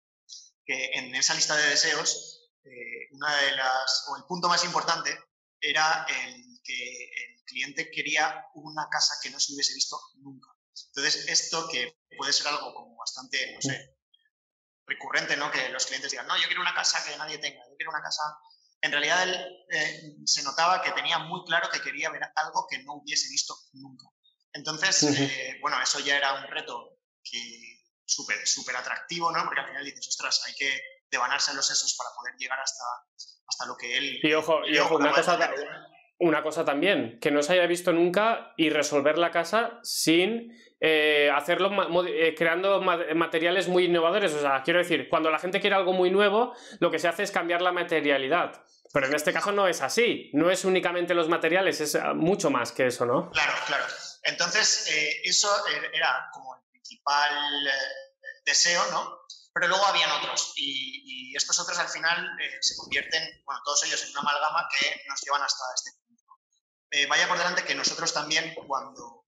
que en esa lista de deseos, eh, una de las, o el punto más importante era el que el cliente quería una casa que no se hubiese visto nunca. Entonces, esto que puede ser algo como bastante, no sé, recurrente, ¿no? Que los clientes digan, no, yo quiero una casa que nadie tenga, yo quiero una casa... En realidad, él eh, se notaba que tenía muy claro que quería ver algo que no hubiese visto nunca. Entonces, uh-huh. eh, bueno, eso ya era un reto que súper, súper atractivo, ¿no? Porque al final dices, ostras, hay que devanarse los sesos para poder llegar hasta, hasta lo que él... Y ojo, y ojo una cosa... Una cosa también, que no se haya visto nunca y resolver la casa sin eh, hacerlo eh, creando ma materiales muy innovadores. O sea, quiero decir, cuando la gente quiere algo muy nuevo, lo que se hace es cambiar la materialidad. Pero en este caso no es así. No es únicamente los materiales, es mucho más que eso, ¿no? Claro, claro. Entonces, eh, eso era como el principal eh, deseo, ¿no? Pero luego habían otros, y, y estos otros al final eh, se convierten, bueno, todos ellos en una amalgama que nos llevan hasta este punto. Eh, vaya por delante que nosotros también, cuando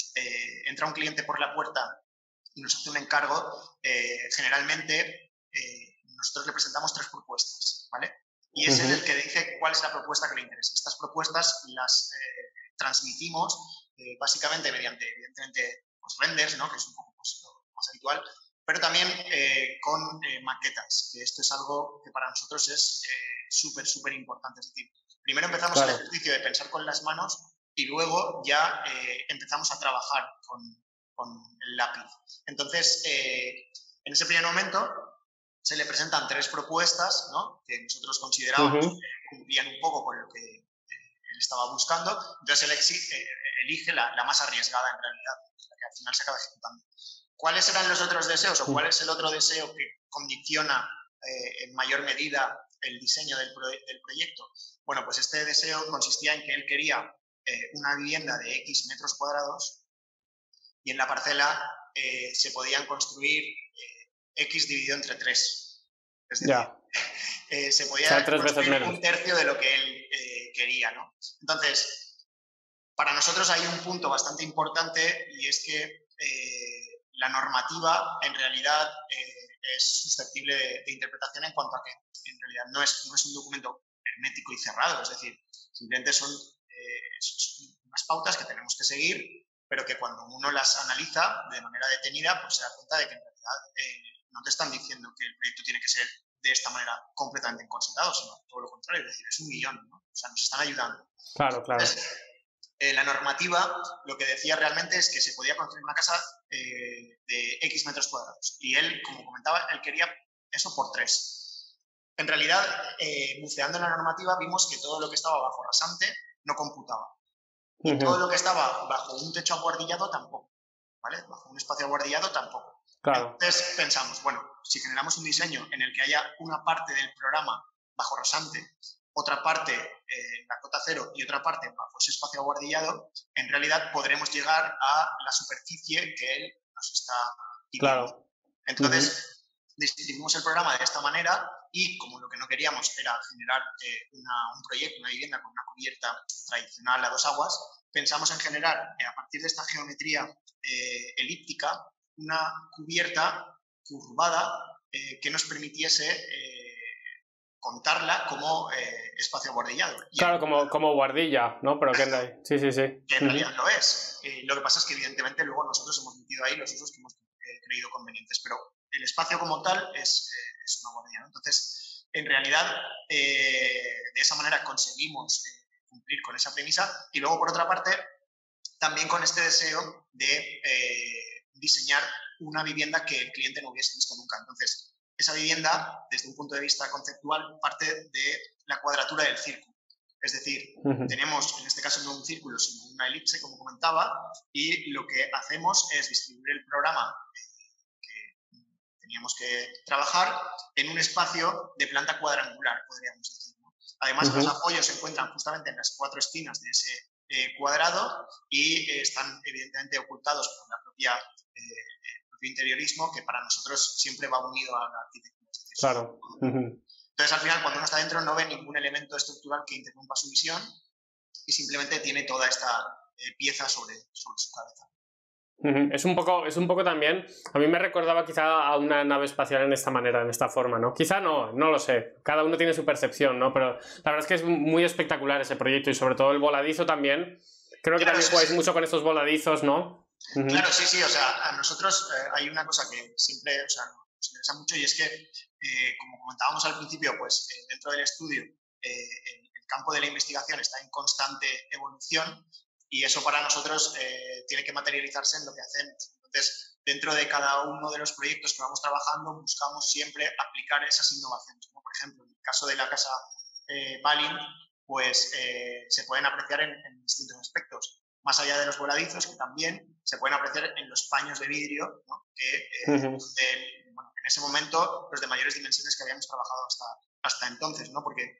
eh, entra un cliente por la puerta y nos hace un encargo, eh, generalmente eh, nosotros le presentamos tres propuestas, ¿vale? Y es uh-huh. él el que dice cuál es la propuesta que le interesa. Estas propuestas las eh, transmitimos eh, básicamente mediante, evidentemente, pues, renders, ¿no? Que es un poco pues, lo más habitual, pero también eh, con eh, maquetas, que esto es algo que para nosotros es súper, eh, súper importante. Es decir, primero empezamos claro. el ejercicio de pensar con las manos y luego ya eh, empezamos a trabajar con, con el lápiz. Entonces, eh, en ese primer momento se le presentan tres propuestas, ¿no? Que nosotros considerábamos uh-huh. que cumplían un poco con lo que eh, él estaba buscando. Entonces, él exige, eh, elige la, la más arriesgada en realidad, la que al final se acaba ejecutando. ¿Cuáles eran los otros deseos o cuál es el otro deseo que condiciona eh, en mayor medida el diseño del, pro del proyecto? Bueno, pues este deseo consistía en que él quería eh, una vivienda de X metros cuadrados y en la parcela eh, se podían construir eh, X dividido entre tres. Es decir, yeah. eh, se podía o sea, construir un tercio de lo que él eh, quería, ¿no? Entonces, para nosotros hay un punto bastante importante y es que eh, la normativa en realidad eh, es susceptible de, de interpretación en cuanto a que en realidad no es, no es un documento hermético y cerrado, es decir, simplemente son, eh, son unas pautas que tenemos que seguir, pero que cuando uno las analiza de manera detenida, pues se da cuenta de que en realidad eh, no te están diciendo que el proyecto tiene que ser de esta manera completamente encorsetado, sino todo lo contrario, es decir, es un guión, ¿no? O sea, nos están ayudando. Claro, claro. Entonces, eh, la normativa lo que decía realmente es que se podía construir una casa eh, de X metros cuadrados. Y él, como comentaba, él quería eso por tres. En realidad, eh, buceando en la normativa, vimos que todo lo que estaba bajo rasante no computaba. Y uh-huh. todo lo que estaba bajo un techo abuhardillado tampoco. ¿Vale? Bajo un espacio abuhardillado tampoco. Claro. Entonces pensamos, bueno, si generamos un diseño en el que haya una parte del programa bajo rasante, otra parte eh, la cota cero y otra parte bajo ese espacio abuhardillado, en realidad podremos llegar a la superficie que él nos está pidiendo. Claro. Entonces, uh-huh. distribuimos el programa de esta manera y como lo que no queríamos era generar eh, una, un proyecto, una vivienda con una cubierta tradicional a dos aguas, pensamos en generar, eh, a partir de esta geometría eh, elíptica, una cubierta curvada eh, que nos permitiese eh, contarla como eh, espacio abordillado. Y claro, en, como, como guardilla, ¿no? Pero que en, sí, sí, sí. Que en realidad lo es. Eh, lo que pasa es que evidentemente luego nosotros hemos metido ahí los usos que hemos eh, creído convenientes, pero el espacio como tal es, eh, es una guardilla, ¿no? Entonces, en realidad, eh, de esa manera conseguimos eh, cumplir con esa premisa y luego, por otra parte, también con este deseo de eh, diseñar una vivienda que el cliente no hubiese visto nunca. Entonces, esa vivienda, desde un punto de vista conceptual, parte de la cuadratura del círculo. Es decir, uh-huh. tenemos, en este caso, no un círculo, sino una elipse, como comentaba, y lo que hacemos es distribuir el programa que teníamos que trabajar en un espacio de planta cuadrangular, podríamos decir, ¿no? Además, uh-huh. los apoyos se encuentran justamente en las cuatro esquinas de ese eh, cuadrado y eh, están, evidentemente, ocultados por la propia, eh, el propio interiorismo, que para nosotros siempre va unido a la arquitectura. Es decir, claro. Uh-huh. Entonces, al final, cuando uno está dentro, no ve ningún elemento estructural que interrumpa su visión y simplemente tiene toda esta eh, pieza sobre, sobre su cabeza. Uh-huh. Es un poco, es un poco también, a mí me recordaba quizá a una nave espacial en esta manera, en esta forma, ¿no? Quizá no, no lo sé, cada uno tiene su percepción, ¿no? Pero la verdad es que es muy espectacular ese proyecto y sobre todo el voladizo también. Creo que claro, también sí, jugáis sí. mucho con estos voladizos, ¿no? Uh-huh. Claro, sí, sí, o sea, a nosotros eh, hay una cosa que siempre, o sea, nos interesa mucho y es que, eh, como comentábamos al principio, pues eh, dentro del estudio eh, el, el campo de la investigación está en constante evolución y eso para nosotros eh, tiene que materializarse en lo que hacemos. Entonces, dentro de cada uno de los proyectos que vamos trabajando, buscamos siempre aplicar esas innovaciones. Como por ejemplo, en el caso de la casa eh, Balint, pues eh, se pueden apreciar en, en distintos aspectos. Más allá de los voladizos, que también se pueden apreciar en los paños de vidrio, ¿no? que eh, uh-huh. de, bueno, en ese momento los de mayores dimensiones que habíamos trabajado hasta, hasta entonces, ¿no? porque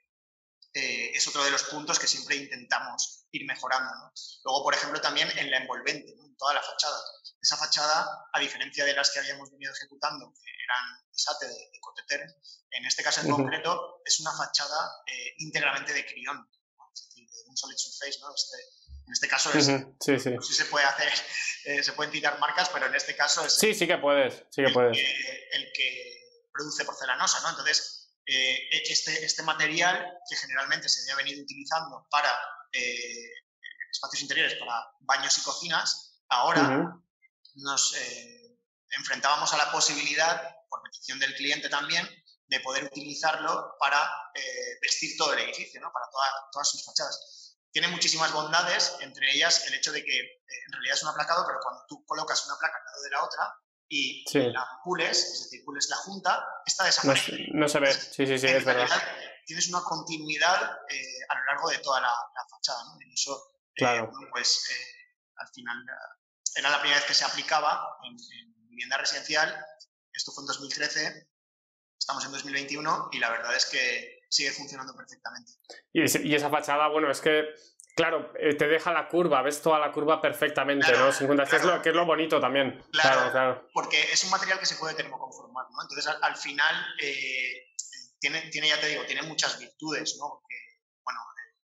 eh, es otro de los puntos que siempre intentamos ir mejorando, ¿no? Luego, por ejemplo, también en la envolvente, ¿no? En toda la fachada. Esa fachada, a diferencia de las que habíamos venido ejecutando, que eran SATE de, de Coteter, en este caso en uh-huh. concreto es una fachada eh, íntegramente de Crión, ¿no? Es decir, de un solid surface, ¿no? Este, en este caso es, uh-huh. sí, sí. no sé si se puede hacer, eh, se pueden citar marcas, pero en este caso es sí, sí que puedes, sí que el, puedes. Que, el que produce porcelanosa, ¿no? Entonces, eh, este, este material que generalmente se había venido utilizando para eh, espacios interiores, para baños y cocinas, ahora uh-huh. nos eh, enfrentábamos a la posibilidad, por petición del cliente también, de poder utilizarlo para eh, vestir todo el edificio, ¿no? Para toda, todas sus fachadas. Tiene muchísimas bondades, entre ellas el hecho de que eh, en realidad es un aplacado, pero cuando tú colocas una placa al lado de la otra y sí. la pules, es decir, pules la junta, esta desaparece. No, no se ve, sí, sí, sí, en es verdad. Tienes una continuidad eh, a lo largo de toda la, la fachada, ¿no? Y eso, claro. eh, pues, eh, al final era la primera vez que se aplicaba en, en vivienda residencial. Esto fue en dos mil trece, estamos en dos mil veintiuno y la verdad es que sigue funcionando perfectamente. Y, y esa fachada, bueno, es que, claro, te deja la curva, ves toda la curva perfectamente, claro, ¿no? cincuenta, claro. que, es lo, que es lo bonito también. Claro, claro, claro. Porque es un material que se puede termoconformar, ¿no? Entonces, al, al final, eh, tiene, tiene, ya te digo, tiene muchas virtudes, ¿no? Porque, bueno,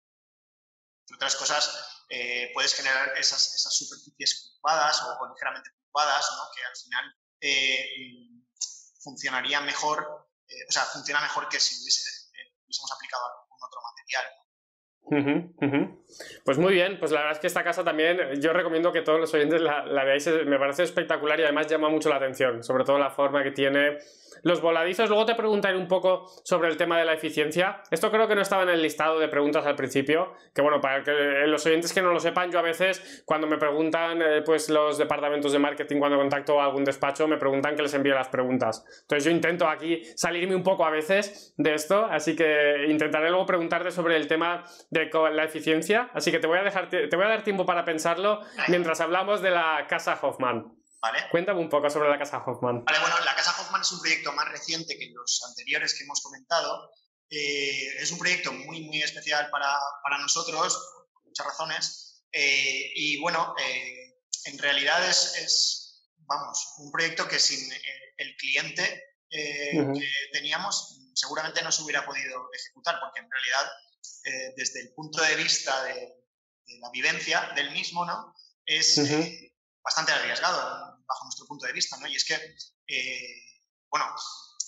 entre otras cosas, eh, puedes generar esas, esas superficies curvadas o, o ligeramente curvadas, ¿no? Que al final eh, funcionaría mejor, eh, o sea, funciona mejor que si hubiese, eh, hubiésemos aplicado algún otro material, ¿no? Uh-huh, uh-huh. Pues muy bien, pues la verdad es que esta casa también yo recomiendo que todos los oyentes la, la veáis, me parece espectacular y además llama mucho la atención, sobre todo la forma que tiene, los voladizos. Luego te preguntaré un poco sobre el tema de la eficiencia. Esto creo que no estaba en el listado de preguntas al principio, que bueno, para que los oyentes que no lo sepan, yo a veces cuando me preguntan eh, pues los departamentos de marketing, cuando contacto a algún despacho, me preguntan que les envíe las preguntas. Entonces yo intento aquí salirme un poco a veces de esto, así que intentaré luego preguntarte sobre el tema de la eficiencia, así que te voy a dejar, te voy a dar tiempo para pensarlo mientras hablamos de la Casa Hoffman. Vale. Cuéntame un poco sobre la Casa Hoffman. Vale, bueno, la Casa Hoffman es un proyecto más reciente que los anteriores que hemos comentado. Eh, es un proyecto muy, muy especial para, para nosotros, por muchas razones. Eh, y bueno, eh, en realidad es, es, vamos, un proyecto que sin el, el cliente eh, uh-huh. que teníamos seguramente no se hubiera podido ejecutar, porque en realidad Eh, desde el punto de vista de, de la vivencia del mismo, ¿no? Es uh-huh. eh, bastante arriesgado bajo nuestro punto de vista, ¿no? Y es que, eh, bueno,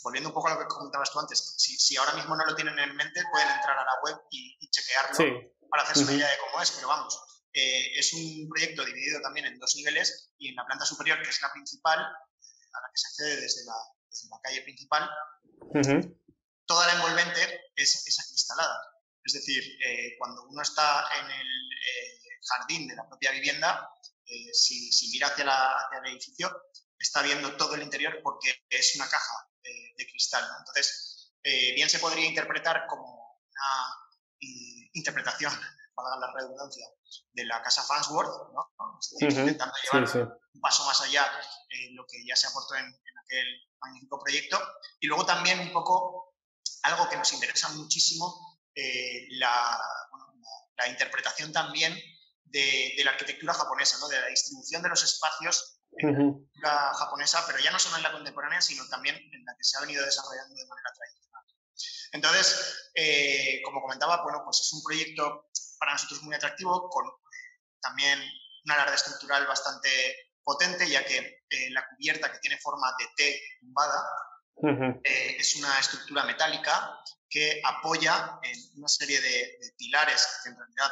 volviendo un poco a lo que comentabas tú antes, si, si ahora mismo no lo tienen en mente, pueden entrar a la web y, y chequearlo sí. para hacerse Uh-huh. una idea de cómo es, pero vamos, eh, es un proyecto dividido también en dos niveles y en la planta superior, que es la principal, a la que se accede desde la, desde la calle principal, uh-huh. toda la envolvente es, es acristalada. Es decir, eh, cuando uno está en el eh, jardín de la propia vivienda, eh, si, si mira hacia, la, hacia el edificio, está viendo todo el interior porque es una caja eh, de cristal, ¿no? Entonces, eh, bien se podría interpretar como una y, interpretación, valga la redundancia, de la casa Farnsworth, ¿no? Es decir, uh-huh. intentando llevar sí, sí. un paso más allá de eh, lo que ya se aportó en, en aquel magnífico proyecto. Y luego también un poco algo que nos interesa muchísimo, eh, la, bueno, la, la interpretación también de, de la arquitectura japonesa, ¿no? De la distribución de los espacios en uh-huh. la arquitectura japonesa, pero ya no solo en la contemporánea, sino también en la que se ha venido desarrollando de manera tradicional. Entonces, eh, como comentaba, bueno, pues es un proyecto para nosotros muy atractivo, con también una alarde estructural bastante potente, ya que eh, la cubierta, que tiene forma de T tumbada, uh-huh. eh, es una estructura metálica que apoya en una serie de, de pilares que en realidad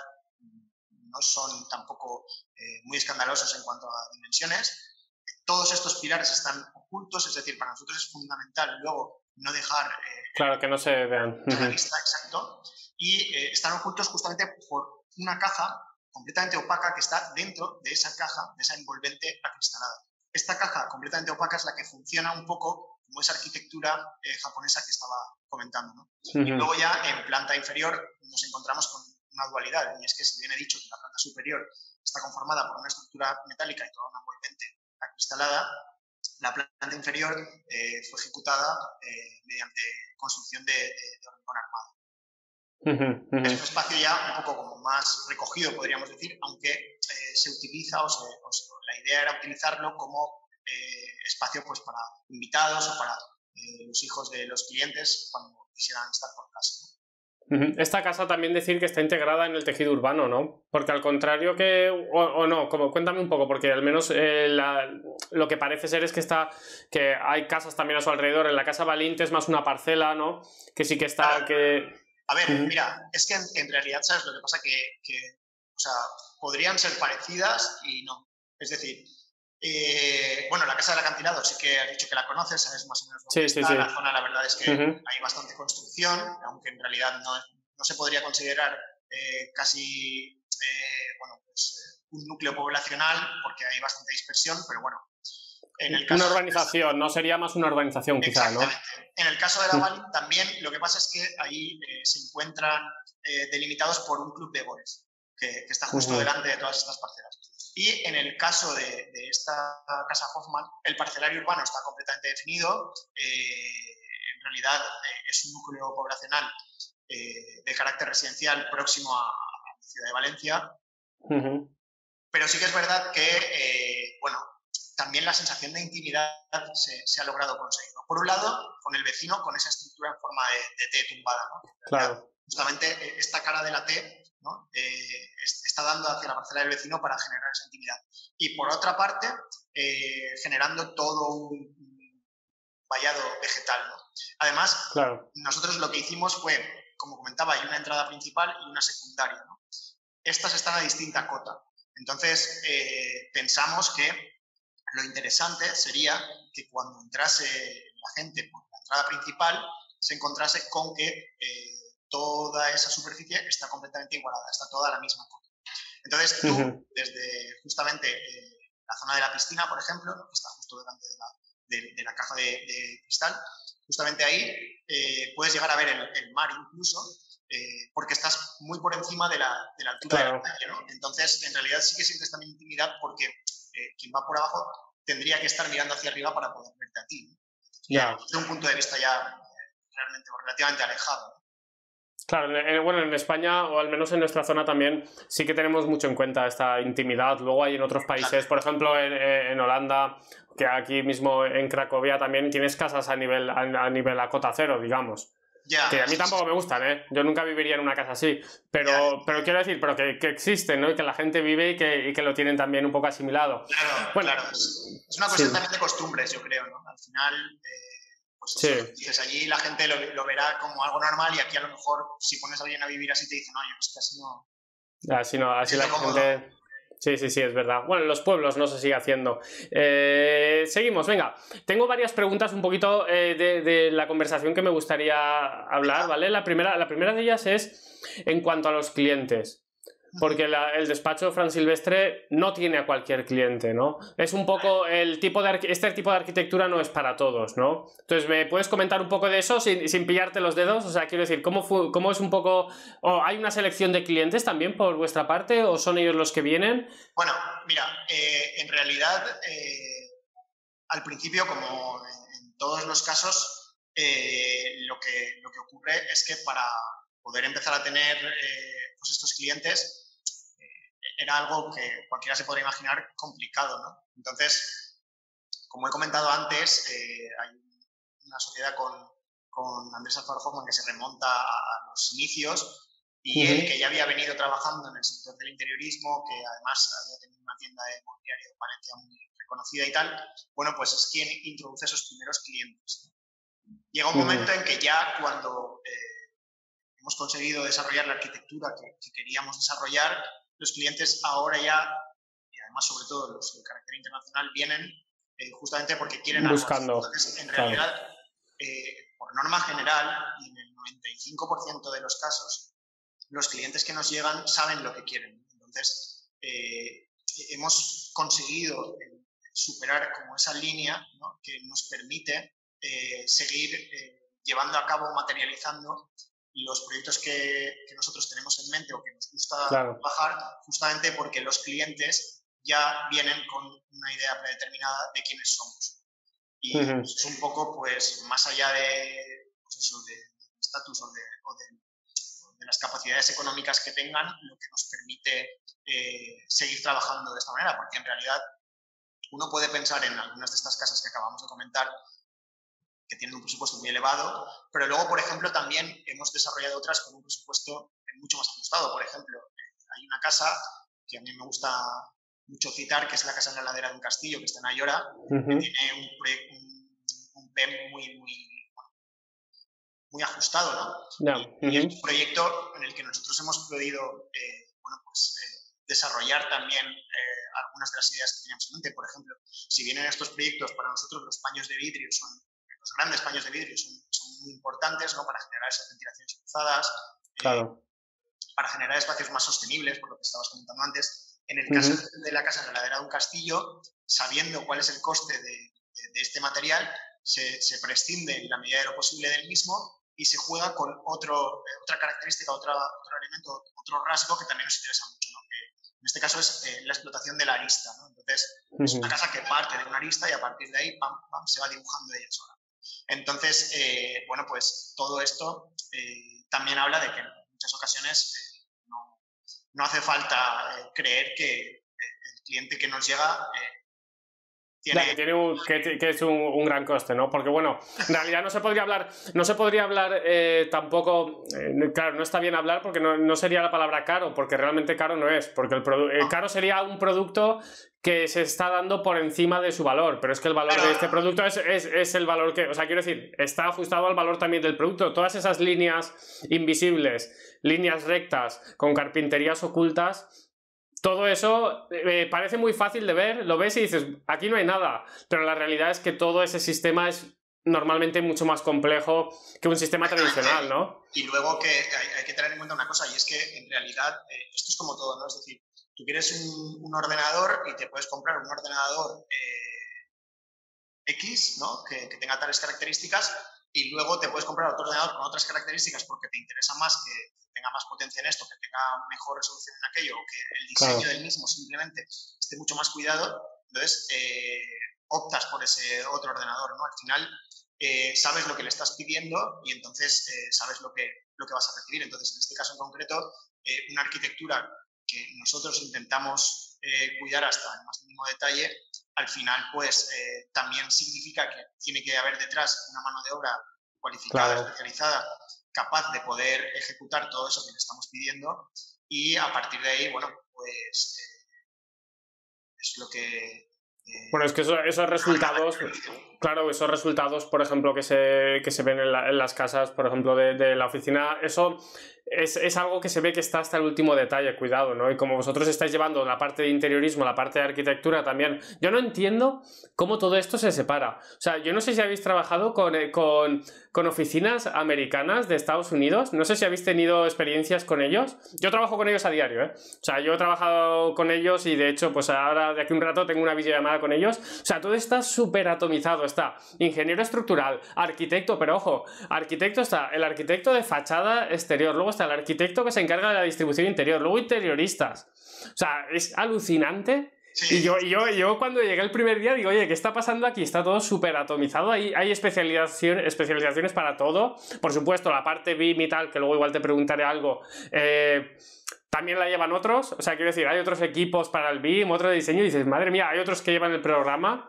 no son tampoco eh, muy escandalosos en cuanto a dimensiones. Todos estos pilares están ocultos, es decir, para nosotros es fundamental luego no dejar... Eh, claro, que no se vean. Uh-huh. La vista, exacto. Y eh, están ocultos justamente por una caja completamente opaca que está dentro de esa caja, de esa envolvente acristalada. Esta caja completamente opaca es la que funciona un poco como esa arquitectura eh, japonesa que estaba comentando, ¿no? Uh-huh. Y luego ya en planta inferior nos encontramos con una dualidad, y es que si bien he dicho que la planta superior está conformada por una estructura metálica y toda una envolvente acristalada, la planta inferior eh, fue ejecutada eh, mediante construcción de, de, de hormigón armado. Uh-huh, uh-huh. Es un espacio ya un poco como más recogido, podríamos decir, aunque eh, se utiliza o, se, o se, la idea era utilizarlo como eh, espacio pues, para invitados o para eh, los hijos de los clientes cuando quisieran estar por casa, ¿no? Esta casa también decir que está integrada en el tejido urbano, ¿no? Porque al contrario que... O, o no, como cuéntame un poco, porque al menos eh, la, lo que parece ser es que está... que hay casas también a su alrededor. En la casa Balint es más una parcela, ¿no? Que sí que está... Claro. que... A ver, uh-huh. mira, es que en, en realidad, ¿sabes lo que pasa? Que, que, o sea, podrían ser parecidas y no. Es decir... Eh, bueno, la casa del acantilado sí que has dicho que la conoces, sabes más o menos dónde sí, está. Sí, sí. La zona, la verdad es que uh-huh. hay bastante construcción, aunque en realidad no, no se podría considerar eh, casi eh, bueno, pues, un núcleo poblacional porque hay bastante dispersión, pero bueno. En el caso una urbanización, no sería más una urbanización quizá, ¿no? En el caso de la Balint también lo que pasa es que ahí eh, se encuentran eh, delimitados por un club de golf que, que está justo uh-huh. delante de todas estas parcelas. Y en el caso de, de esta casa Hoffman, el parcelario urbano está completamente definido. Eh, en realidad eh, es un núcleo poblacional eh, de carácter residencial próximo a, a la ciudad de Valencia. Uh-huh. Pero sí que es verdad que, eh, bueno, también la sensación de intimidad se, se ha logrado conseguir, ¿no? Por un lado, con el vecino, con esa estructura en forma de, de T tumbada, ¿no? Claro. Justamente esta cara de la T, ¿no? eh, está dando hacia la parcela del vecino para generar esa intimidad. Y por otra parte, eh, generando todo un, un vallado vegetal, ¿no? Además, claro. nosotros lo que hicimos fue, como comentaba, hay una entrada principal y una secundaria, ¿no? Estas están a distinta cota. Entonces, eh, pensamos que lo interesante sería que cuando entrase la gente por la entrada principal, se encontrase con que eh, toda esa superficie está completamente igualada, está toda a la misma cota. Entonces, tú, uh-huh. desde justamente eh, la zona de la piscina, por ejemplo, ¿no? que está justo delante de la, de, de la caja de, de cristal, justamente ahí eh, puedes llegar a ver el, el mar incluso, eh, porque estás muy por encima de la, de la altura claro. de la calle, ¿no? Entonces, en realidad sí que sientes también intimidad porque eh, quien va por abajo tendría que estar mirando hacia arriba para poder verte a ti, ¿no? Yeah. Desde un punto de vista ya eh, realmente relativamente alejado, ¿no? Claro, en, bueno, en España, o al menos en nuestra zona también, sí que tenemos mucho en cuenta esta intimidad. Luego hay en otros países, por ejemplo en, en Holanda, que aquí mismo en Cracovia también tienes casas a nivel a, a nivel a cota cero, digamos. Yeah. Que a mí tampoco me gustan, ¿eh? Yo nunca viviría en una casa así. Pero, yeah. pero quiero decir, pero que, que existen, ¿no? Y que la gente vive y que, y que lo tienen también un poco asimilado. Claro, bueno, claro. Es una cuestión sí. también de costumbres, yo creo, ¿no? Al final... Eh... pues sí. eso, dices, allí la gente lo, lo verá como algo normal y aquí a lo mejor si pones a alguien a vivir así te dicen, no, yo es que así no... Así no, así la cómodo. gente... Sí, sí, sí, es verdad. Bueno, en los pueblos no se sigue haciendo. Eh, seguimos, venga. Tengo varias preguntas un poquito eh, de, de la conversación que me gustaría hablar, ¿vale? La primera, la primera de ellas es en cuanto a los clientes. Porque la, el despacho Fran Silvestre no tiene a cualquier cliente, ¿no? Es un poco el tipo de... Este tipo de arquitectura no es para todos, ¿no? Entonces, ¿me puedes comentar un poco de eso sin, sin pillarte los dedos? O sea, quiero decir, ¿cómo, fu, cómo es un poco... ¿O hay una selección de clientes también por vuestra parte? ¿O son ellos los que vienen? Bueno, mira, eh, en realidad, eh, al principio, como en todos los casos, eh, lo, que, lo que ocurre es que para poder empezar a tener eh, pues estos clientes, era algo que cualquiera se podría imaginar complicado, ¿no? Entonces, como he comentado antes, eh, hay una sociedad con, con Andrés Alfaro Hoffman que se remonta a, a los inicios y uh-huh. él, que ya había venido trabajando en el sector del interiorismo, que además había tenido una tienda de mobiliario de Valencia muy reconocida y tal, bueno, pues es quien introduce esos primeros clientes. Llega un uh-huh. momento en que ya cuando eh, hemos conseguido desarrollar la arquitectura que, que queríamos desarrollar, los clientes ahora ya, y además sobre todo los de carácter internacional, vienen eh, justamente porque quieren buscando. Algo. Entonces, en realidad, claro. eh, por norma general, y en el noventa y cinco por ciento de los casos, los clientes que nos llegan saben lo que quieren. Entonces, eh, hemos conseguido eh, superar como esa línea, ¿no?, que nos permite eh, seguir eh, llevando a cabo, materializando los proyectos que, que nosotros tenemos en mente o que nos gusta claro. trabajar, justamente porque los clientes ya vienen con una idea predeterminada de quiénes somos. Y uh-huh. es un poco, pues, más allá de pues eso, de estatus o, de, o, de, o de las capacidades económicas que tengan, lo que nos permite eh, seguir trabajando de esta manera, porque en realidad uno puede pensar en algunas de estas casas que acabamos de comentar, que tienen un presupuesto muy elevado, pero luego, por ejemplo, también hemos desarrollado otras con un presupuesto mucho más ajustado. Por ejemplo, hay una casa que a mí me gusta mucho citar, que es la casa en la ladera de un castillo, que está en Ayora, uh-huh. que tiene un, un, un P E M muy, muy, muy ajustado, ¿no? Yeah. Y, uh-huh. y es un proyecto en el que nosotros hemos podido eh, bueno, pues, eh, desarrollar también eh, algunas de las ideas que teníamos en mente. Por ejemplo, si bien en estos proyectos para nosotros los paños de vidrio son los grandes paños de vidrio son, son muy importantes, ¿no?, para generar esas ventilaciones cruzadas, claro. eh, para generar espacios más sostenibles, por lo que estabas comentando antes. En el caso uh-huh. de la casa en la ladera de un castillo, sabiendo cuál es el coste de, de, de este material, se, se prescinde en la medida de lo posible del mismo y se juega con otro, eh, otra característica, otra, otro elemento, otro rasgo que también nos interesa mucho, ¿no?, que en este caso es eh, la explotación de la arista, ¿no? Entonces, uh-huh. es una casa que parte de una arista y a partir de ahí pam, pam, se va dibujando ella sola. Entonces, eh, bueno, pues todo esto eh, también habla de que en muchas ocasiones eh, no, no hace falta eh, creer que eh, el cliente que nos llega eh, tiene... Ya, que, tiene un, que, que es un, un gran coste, ¿no? Porque, bueno, en realidad no se podría hablar, no se podría hablar eh, tampoco, eh, claro, no está bien hablar porque no, no sería la palabra caro, porque realmente caro no es, porque el, produ- el caro sería un producto que se está dando por encima de su valor, pero es que el valor Pero, de este producto es, es, es el valor que, o sea, quiero decir, está ajustado al valor también del producto. Todas esas líneas invisibles, líneas rectas, con carpinterías ocultas, todo eso eh, parece muy fácil de ver, lo ves y dices, aquí no hay nada, pero la realidad es que todo ese sistema es normalmente mucho más complejo que un sistema tradicional, ¿no? Y luego que hay, hay que tener en cuenta una cosa, y es que en realidad eh, esto es como todo, ¿no? Es decir, tú quieres un, un ordenador y te puedes comprar un ordenador eh, X, ¿no?, que, que tenga tales características, y luego te puedes comprar otro ordenador con otras características porque te interesa más que tenga más potencia en esto, que tenga mejor resolución en aquello, o que el diseño claro. del mismo simplemente esté mucho más cuidado. Entonces eh, optas por ese otro ordenador, ¿no? Al final eh, sabes lo que le estás pidiendo y entonces eh, sabes lo que, lo que vas a recibir. Entonces, en este caso en concreto, eh, una arquitectura que nosotros intentamos eh, cuidar hasta el más mínimo detalle, al final pues eh, también significa que tiene que haber detrás una mano de obra cualificada, claro. especializada, capaz de poder ejecutar todo eso que le estamos pidiendo, y a partir de ahí, bueno, pues eh, es lo que Bueno, es que eso, esos resultados, claro, esos resultados, por ejemplo, que se, que se ven en, la, en las casas, por ejemplo, de, de la oficina, eso es, es algo que se ve que está hasta el último detalle, cuidado, ¿no? Y como vosotros estáis llevando la parte de interiorismo, la parte de arquitectura también, yo no entiendo cómo todo esto se separa. O sea, yo no sé si habéis trabajado con, con, con oficinas americanas de Estados Unidos, no sé si habéis tenido experiencias con ellos. Yo trabajo con ellos a diario, ¿eh? O sea, yo he trabajado con ellos y de hecho, pues ahora de aquí a un rato tengo una videollamada con ellos. O sea, todo está súper atomizado. Está ingeniero estructural, arquitecto, pero ojo, arquitecto está el arquitecto de fachada exterior, luego está el arquitecto que se encarga de la distribución interior, luego interioristas. O sea, es alucinante. Sí. Y yo, y yo, yo cuando llegué el primer día digo, oye, ¿qué está pasando aquí? Está todo súper atomizado, hay, hay especialización, especializaciones para todo. Por supuesto, la parte B I M y tal, que luego igual te preguntaré algo, eh, también la llevan otros. O sea, quiero decir, hay otros equipos para el B I M, otro de diseño, y dices, madre mía, hay otros que llevan el programa.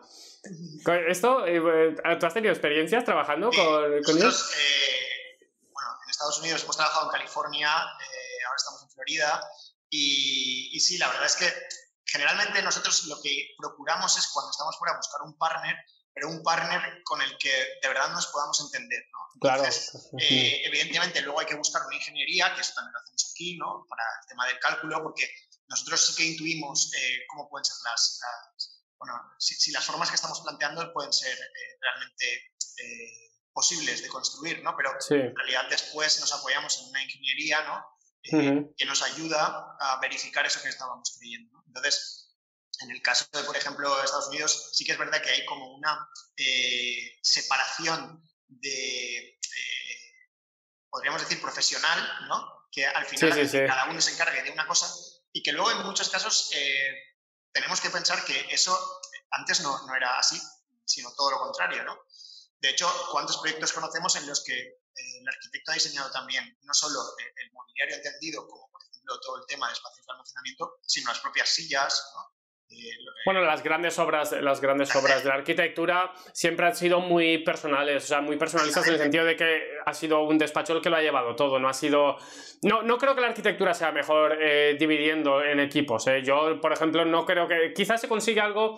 Esto, eh, ¿tú has tenido experiencias trabajando sí, con, con ellos? Eh, bueno, en Estados Unidos hemos trabajado en California, eh, ahora estamos en Florida, y, y sí, la verdad es que generalmente nosotros lo que procuramos es cuando estamos fuera buscar un partner, pero un partner con el que de verdad nos podamos entender, ¿no? Entonces, claro. eh, evidentemente luego hay que buscar una ingeniería, que eso también lo hacemos aquí, ¿no? Para el tema del cálculo, porque nosotros sí que intuimos eh, cómo pueden ser las, las bueno, si, si las formas que estamos planteando pueden ser eh, realmente eh, posibles de construir, ¿no? Pero sí. En realidad después nos apoyamos en una ingeniería, ¿no? Eh, uh-huh. Que nos ayuda a verificar eso que estábamos creyendo, ¿no? Entonces, en el caso de, por ejemplo, Estados Unidos, sí que es verdad que hay como una eh, separación de, eh, podríamos decir, profesional, ¿no? Que al final sí, sí, sí. cada uno se encargue de una cosa y que luego en muchos casos eh, tenemos que pensar que eso antes no, no era así, sino todo lo contrario, ¿no? De hecho, ¿cuántos proyectos conocemos en los que eh, el arquitecto ha diseñado también no solo el, el mobiliario entendido, como por ejemplo todo el tema de espacios de almacenamiento, sino las propias sillas, ¿no? Bueno, las grandes obras, las grandes obras de la arquitectura siempre han sido muy personales, o sea, muy personalistas en el sentido de que ha sido un despacho el que lo ha llevado todo, no ha sido... No, no creo que la arquitectura sea mejor eh, dividiendo en equipos, ¿eh? Yo, por ejemplo, no creo que... Quizás se consiga algo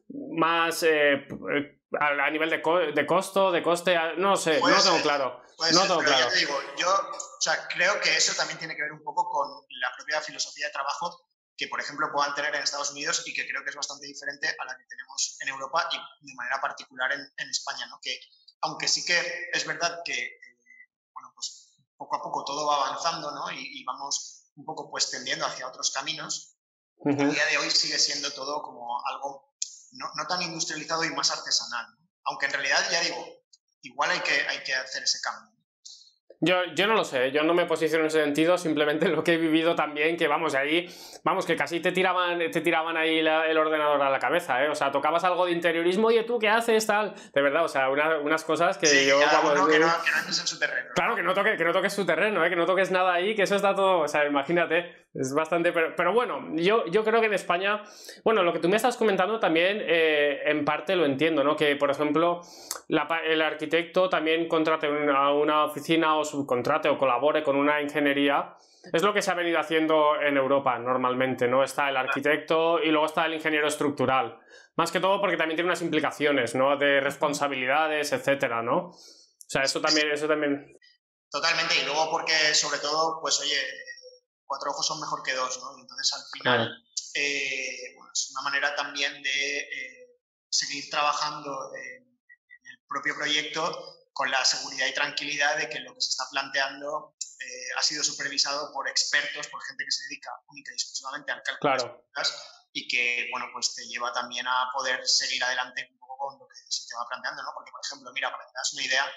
más eh, a, a nivel de, co de costo, de coste, no lo sé, no lo tengo claro. Puede no ser, tengo pero claro. Ya te digo, yo o sea, creo que eso también tiene que ver un poco con la propia filosofía de trabajo que, por ejemplo, puedan tener en Estados Unidos y que creo que es bastante diferente a la que tenemos en Europa y de manera particular en, en España, ¿no? Que, aunque sí que es verdad que, eh, bueno, pues poco a poco todo va avanzando, ¿no? Y, y vamos un poco pues tendiendo hacia otros caminos, uh-huh. A día de hoy sigue siendo todo como algo no, no tan industrializado y más artesanal, ¿no? Aunque en realidad, ya digo, igual hay que, hay que hacer ese cambio. Yo, yo no lo sé, yo no me posiciono en ese sentido, simplemente lo que he vivido también, que vamos, ahí, vamos, que casi te tiraban, te tiraban ahí la, el ordenador a la cabeza, ¿eh? O sea, tocabas algo de interiorismo, oye, ¿tú qué haces, tal? De verdad, o sea, una, unas cosas que sí, yo... Vamos, uno que, no, que no entres en su terreno. Claro, que no, toque, que no toques su terreno, ¿eh? Que no toques nada ahí, que eso está todo, o sea, imagínate, es bastante... Pero, pero bueno, yo, yo creo que en España, bueno, lo que tú me estás comentando también, eh, en parte lo entiendo, ¿no? Que, por ejemplo, la, el arquitecto también contrate una, una oficina o subcontrate o colabore con una ingeniería, es lo que se ha venido haciendo en Europa normalmente, ¿no? Está el arquitecto y luego está el ingeniero estructural. Más que todo porque también tiene unas implicaciones, ¿no? De responsabilidades, etcétera, ¿no? O sea, eso también, eso también... Totalmente, y luego porque, sobre todo, pues oye, cuatro ojos son mejor que dos, ¿no? Entonces, al final, claro. eh, bueno, es una manera también de eh, seguir trabajando en, en el propio proyecto con la seguridad y tranquilidad de que lo que se está planteando eh, ha sido supervisado por expertos, por gente que se dedica única y exclusivamente al cálculo claro. y que, bueno, pues te lleva también a poder seguir adelante un poco con lo que se te va planteando, ¿no? Porque, por ejemplo, mira, para que te das una idea,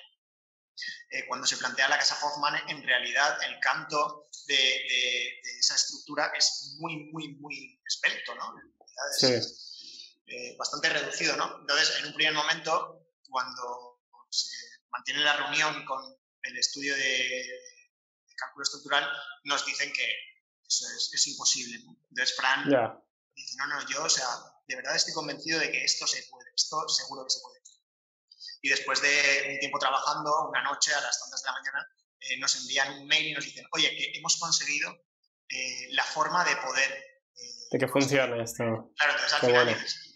eh, cuando se plantea la Casa Hoffmann, en realidad el canto de, de, de esa estructura es muy, muy, muy esbelto, ¿no? En realidad es sí. eh, bastante reducido, ¿no? Entonces, en un primer momento, cuando se mantiene la reunión con el estudio de, de cálculo estructural, nos dicen que eso es, es imposible, ¿no? Entonces, Fran yeah. dice, no, no, yo, o sea, de verdad estoy convencido de que esto se puede, esto seguro que se puede. Y después de un tiempo trabajando, una noche a las tantas de la mañana, eh, nos envían un mail y nos dicen, oye, que hemos conseguido eh, la forma de poder... Eh, de que funcione esto. Claro, entonces al Qué final bueno. dices,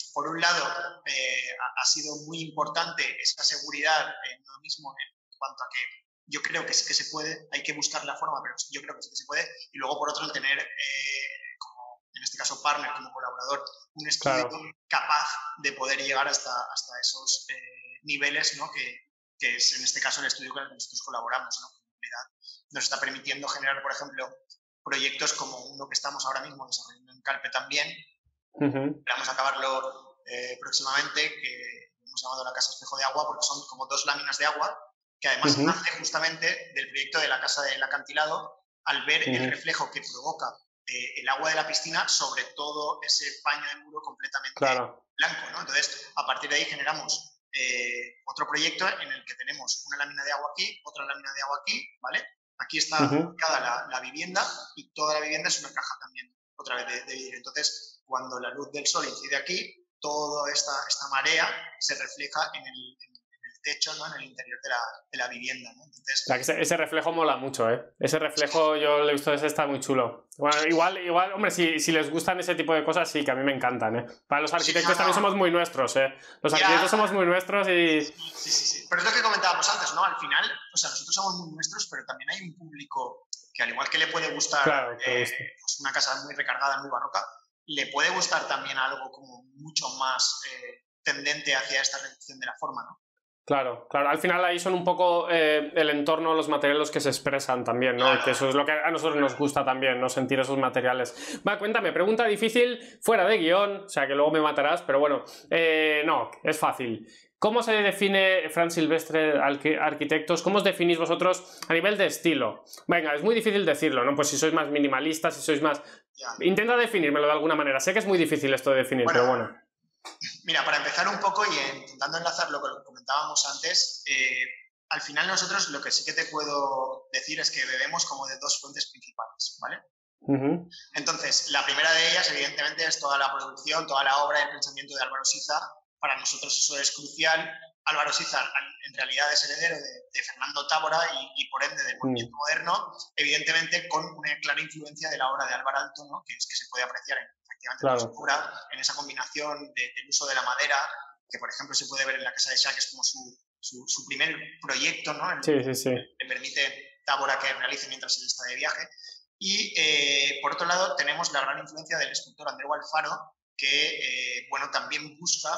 por un lado, eh, ha, ha sido muy importante esa seguridad en lo mismo en cuanto a que yo creo que sí que se puede, hay que buscar la forma, pero yo creo que sí que se puede. Y luego, por otro, el tener, eh, como en este caso, partner, como colaborador, un estudio Claro. capaz de poder llegar hasta, hasta esos eh, niveles, ¿no? Que, que es en este caso el estudio con el que nosotros colaboramos, ¿no? Que en realidad nos está permitiendo generar, por ejemplo, proyectos como uno que estamos ahora mismo desarrollando en Calpe también. Uh-huh. Vamos a acabarlo eh, próximamente, que hemos llamado la Casa Espejo de Agua, porque son como dos láminas de agua que además Uh-huh. nace justamente del proyecto de la Casa del Acantilado, al ver Uh-huh. el reflejo que provoca eh, el agua de la piscina sobre todo ese paño de muro completamente Claro. blanco, ¿no? Entonces, a partir de ahí generamos eh, otro proyecto en el que tenemos una lámina de agua aquí, otra lámina de agua aquí, ¿vale? Aquí está Uh-huh. ubicada la, la vivienda y toda la vivienda es una caja también, otra vez de, de vidrio. Entonces, cuando la luz del sol incide aquí, toda esta, esta marea se refleja en el, en el techo, ¿no? En el interior de la, de la vivienda, ¿no? Entonces, O sea, que ese, ese reflejo mola mucho, ¿eh? Ese reflejo yo lo he visto, ese está muy chulo. Bueno, igual, igual hombre, si, si les gustan ese tipo de cosas, sí, que a mí me encantan, ¿eh? Para los arquitectos Sí, no, también no. somos muy nuestros, ¿eh? Los Ya. arquitectos somos muy nuestros y... Sí, sí, sí. Pero es lo que comentábamos antes, ¿no? Al final, o sea, nosotros somos muy nuestros, pero también hay un público que al igual que le puede gustar Claro, que eh, gusta. pues una casa muy recargada, muy barroca, le puede gustar también algo como mucho más eh, tendente hacia esta reducción de la forma, ¿no? Claro, claro. Al final ahí son un poco eh, el entorno, los materiales los que se expresan también, ¿no? Claro. Que eso es lo que a nosotros nos gusta también, ¿no? Sentir esos materiales. Va, cuéntame, pregunta difícil, fuera de guión, o sea que luego me matarás, pero bueno, eh, no, es fácil. ¿Cómo se define Fran Silvestre Arquitectos? ¿Cómo os definís vosotros a nivel de estilo? Venga, es muy difícil decirlo, ¿no? Pues si sois más minimalistas, si sois más... Ya. Intenta definírmelo de alguna manera. Sé que es muy difícil esto de definir, Bueno, pero bueno. Mira, para empezar un poco y intentando enlazar lo que comentábamos antes, eh, al final nosotros lo que sí que te puedo decir es que bebemos como de dos fuentes principales, ¿vale? Uh-huh. Entonces, la primera de ellas, evidentemente, es toda la producción, toda la obra y el pensamiento de Álvaro Siza. Para nosotros eso es crucial. Álvaro Siza, en realidad, es heredero de, de Fernando Tábora y, y, por ende, del movimiento uh-huh. moderno, evidentemente con una clara influencia de la obra de Álvaro Alto, ¿no? que es que se puede apreciar en, efectivamente claro. en la escultura, en esa combinación de, del uso de la madera, que, por ejemplo, se puede ver en la Casa de Sá, que es como su, su, su primer proyecto, ¿no? El, sí, sí, sí. Le permite Tábora que realice mientras él está de viaje. Y, eh, por otro lado, tenemos la gran influencia del escultor Andreu Alfaro, que, eh, bueno, también busca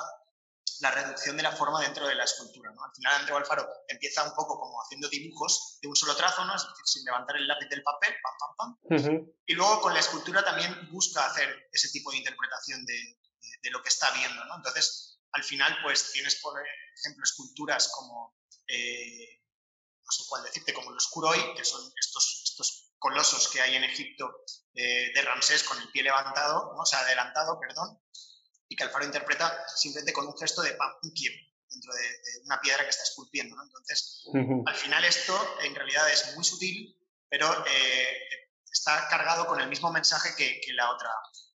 la reducción de la forma dentro de la escultura, ¿no? Al final, Andreu Alfaro empieza un poco como haciendo dibujos de un solo trazo, ¿no? Es decir, sin levantar el lápiz del papel, pam, pam, pam. Uh-huh. Y luego, con la escultura también busca hacer ese tipo de interpretación de, de, de lo que está viendo, ¿no? Entonces, al final, pues, tienes, por ejemplo, esculturas como... Eh, no sé cuál decirte, como los Kuroi, que son estos, estos colosos que hay en Egipto eh, de Ramsés con el pie levantado, ¿no? O sea, adelantado, perdón, y que Alfaro interpreta simplemente con un gesto de pam, un quiebro dentro de, de una piedra que está esculpiendo, ¿no? Entonces, uh-huh. al final esto en realidad es muy sutil, pero eh, está cargado con el mismo mensaje que, que la otra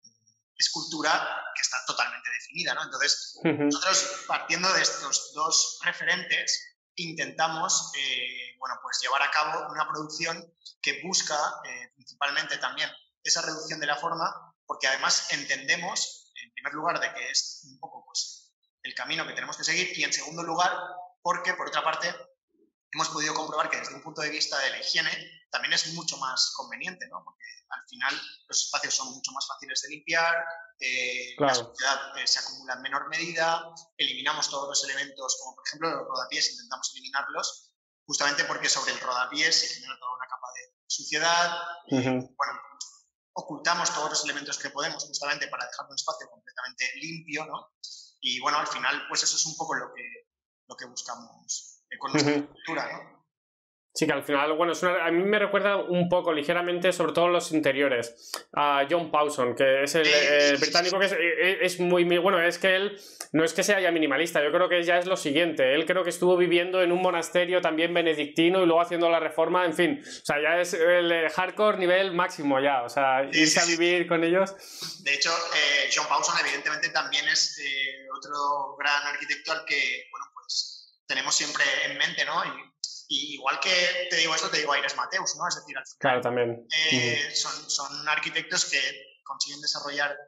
escultura que está totalmente definida, ¿no? Entonces, uh-huh. nosotros partiendo de estos dos referentes, intentamos eh, bueno, pues llevar a cabo una producción que busca eh, principalmente también esa reducción de la forma, porque además entendemos, en primer lugar, de que es un poco pues, el camino que tenemos que seguir, y en segundo lugar, porque, por otra parte, hemos podido comprobar que desde un punto de vista de la higiene también es mucho más conveniente, ¿no? Porque al final los espacios son mucho más fáciles de limpiar, eh, claro. la suciedad eh, se acumula en menor medida, eliminamos todos los elementos, como por ejemplo los rodapiés, intentamos eliminarlos, justamente porque sobre el rodapiés se genera toda una capa de suciedad, uh-huh. y, bueno, ocultamos todos los elementos que podemos justamente para dejar un espacio completamente limpio, ¿no? Y bueno, al final, pues eso es un poco lo que, lo que buscamos eh, con nuestra cultura, uh-huh. ¿no? Sí, que al final, bueno, es una, a mí me recuerda un poco, ligeramente, sobre todo los interiores, a John Pawson, que es el, el británico que es, es muy, muy, bueno, es que él no es que sea ya minimalista, yo creo que ya es lo siguiente, él creo que estuvo viviendo en un monasterio también benedictino y luego haciendo la reforma, en fin, o sea, ya es el hardcore nivel máximo ya, o sea, irse sí, sí, a vivir sí. con ellos. De hecho, eh, John Pawson evidentemente también es eh, otro gran arquitecto al que, bueno, pues tenemos siempre en mente, ¿no? Y, Y igual que te digo esto, te digo Aires Mateus, ¿no? Es decir, al final, claro, también. Eh, uh-huh. son, son arquitectos que consiguen desarrollar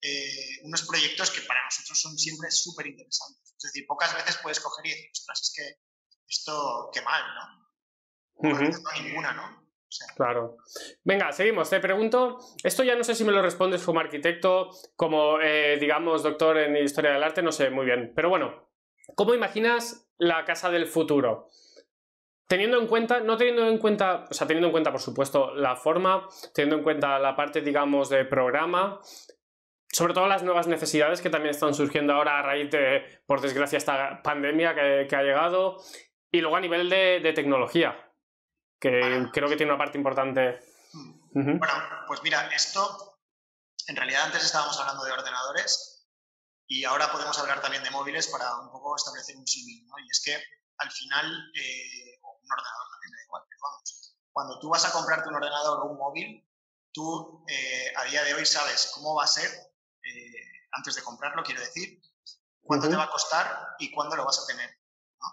eh, unos proyectos que para nosotros son siempre súper interesantes. Es decir, pocas veces puedes coger y decir, ostras, es que esto, qué mal, ¿no? Pocas Uh-huh. veces no ninguna, ¿no? O sea, claro. Venga, seguimos. Te pregunto, esto ya no sé si me lo respondes como arquitecto, como, eh, digamos, doctor en historia del arte, no sé muy bien. Pero bueno, ¿cómo imaginas la casa del futuro? Teniendo en cuenta, no teniendo en cuenta, o sea, teniendo en cuenta, por supuesto, la forma, teniendo en cuenta la parte, digamos, de programa, sobre todo las nuevas necesidades que también están surgiendo ahora a raíz de, por desgracia, esta pandemia que, que ha llegado, y luego a nivel de, de tecnología, que bueno, creo que tiene una parte importante. Uh-huh. Bueno, pues mira, esto, en realidad antes estábamos hablando de ordenadores y ahora podemos hablar también de móviles para un poco establecer un símil, ¿no? Y es que al final, eh, o un ordenador también da igual, pero vamos, cuando tú vas a comprarte un ordenador o un móvil, tú eh, a día de hoy sabes cómo va a ser, eh, antes de comprarlo, quiero decir, cuánto uh-huh. te va a costar y cuándo lo vas a tener, ¿no?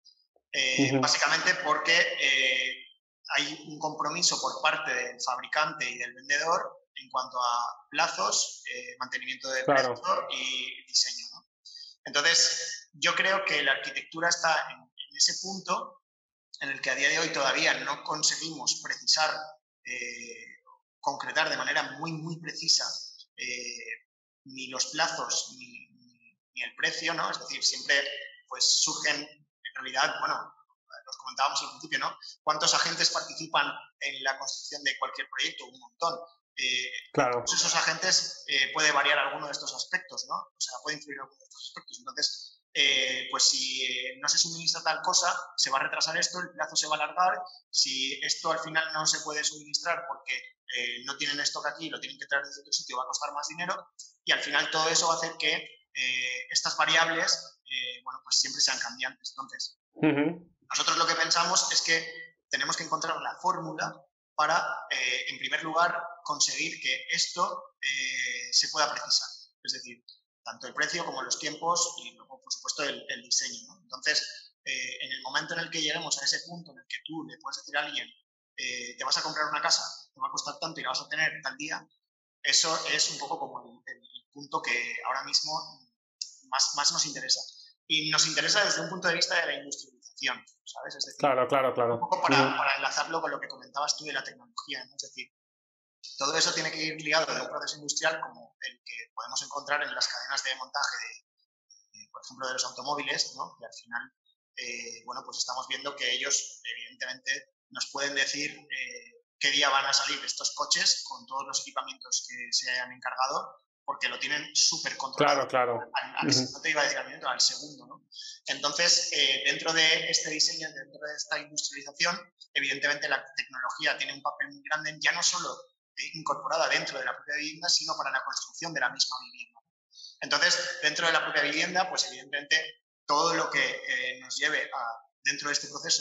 Eh, uh-huh. Básicamente porque eh, hay un compromiso por parte del fabricante y del vendedor en cuanto a plazos, eh, mantenimiento de claro. precio y diseño, ¿no? Entonces, yo creo que la arquitectura está en, en ese punto en el que a día de hoy todavía no conseguimos precisar, eh, concretar de manera muy, muy precisa eh, ni los plazos ni, ni, ni el precio, ¿no? Es decir, siempre pues surgen, en realidad, bueno, los comentábamos al principio, ¿no? ¿Cuántos agentes participan en la construcción de cualquier proyecto? Un montón. Eh, claro. Todos esos agentes eh, puede variar alguno de estos aspectos, ¿no? O sea, puede influir alguno de estos aspectos. Entonces, eh, pues si eh, no se suministra tal cosa, se va a retrasar esto, el plazo se va a alargar. Si esto al final no se puede suministrar porque eh, no tienen stock aquí, lo tienen que traer desde otro sitio, va a costar más dinero. Y al final todo eso va a hacer que eh, estas variables, eh, bueno, pues siempre sean cambiantes. Entonces, uh-huh. nosotros lo que pensamos es que tenemos que encontrar la fórmula para, eh, en primer lugar, conseguir que esto eh, se pueda precisar. Es decir, tanto el precio como los tiempos y luego, por supuesto, el, el diseño, ¿no? Entonces, eh, en el momento en el que lleguemos a ese punto en el que tú le puedes decir a alguien eh, te vas a comprar una casa, te va a costar tanto y la vas a tener tal día, eso es un poco como el, el punto que ahora mismo más, más nos interesa. Y nos interesa desde un punto de vista de la industrialización, ¿sabes? Es decir, claro, claro, claro. un poco para, mm. para enlazarlo con lo que comentabas tú de la tecnología, ¿no? Es decir, todo eso tiene que ir ligado de un proceso industrial como el que podemos encontrar en las cadenas de montaje, de, de, por ejemplo, de los automóviles, ¿no? Y al final, eh, bueno, pues estamos viendo que ellos, evidentemente, nos pueden decir eh, qué día van a salir estos coches con todos los equipamientos que se hayan encargado, porque lo tienen súper controlado. Claro, claro. Al, al, uh-huh. No te iba a decir al minuto, al segundo, ¿no? Entonces, eh, dentro de este diseño, dentro de esta industrialización, evidentemente la tecnología tiene un papel muy grande, ya no solo eh, incorporada dentro de la propia vivienda, sino para la construcción de la misma vivienda. Entonces, dentro de la propia vivienda, pues evidentemente todo lo que eh, nos lleve a, dentro de este proceso,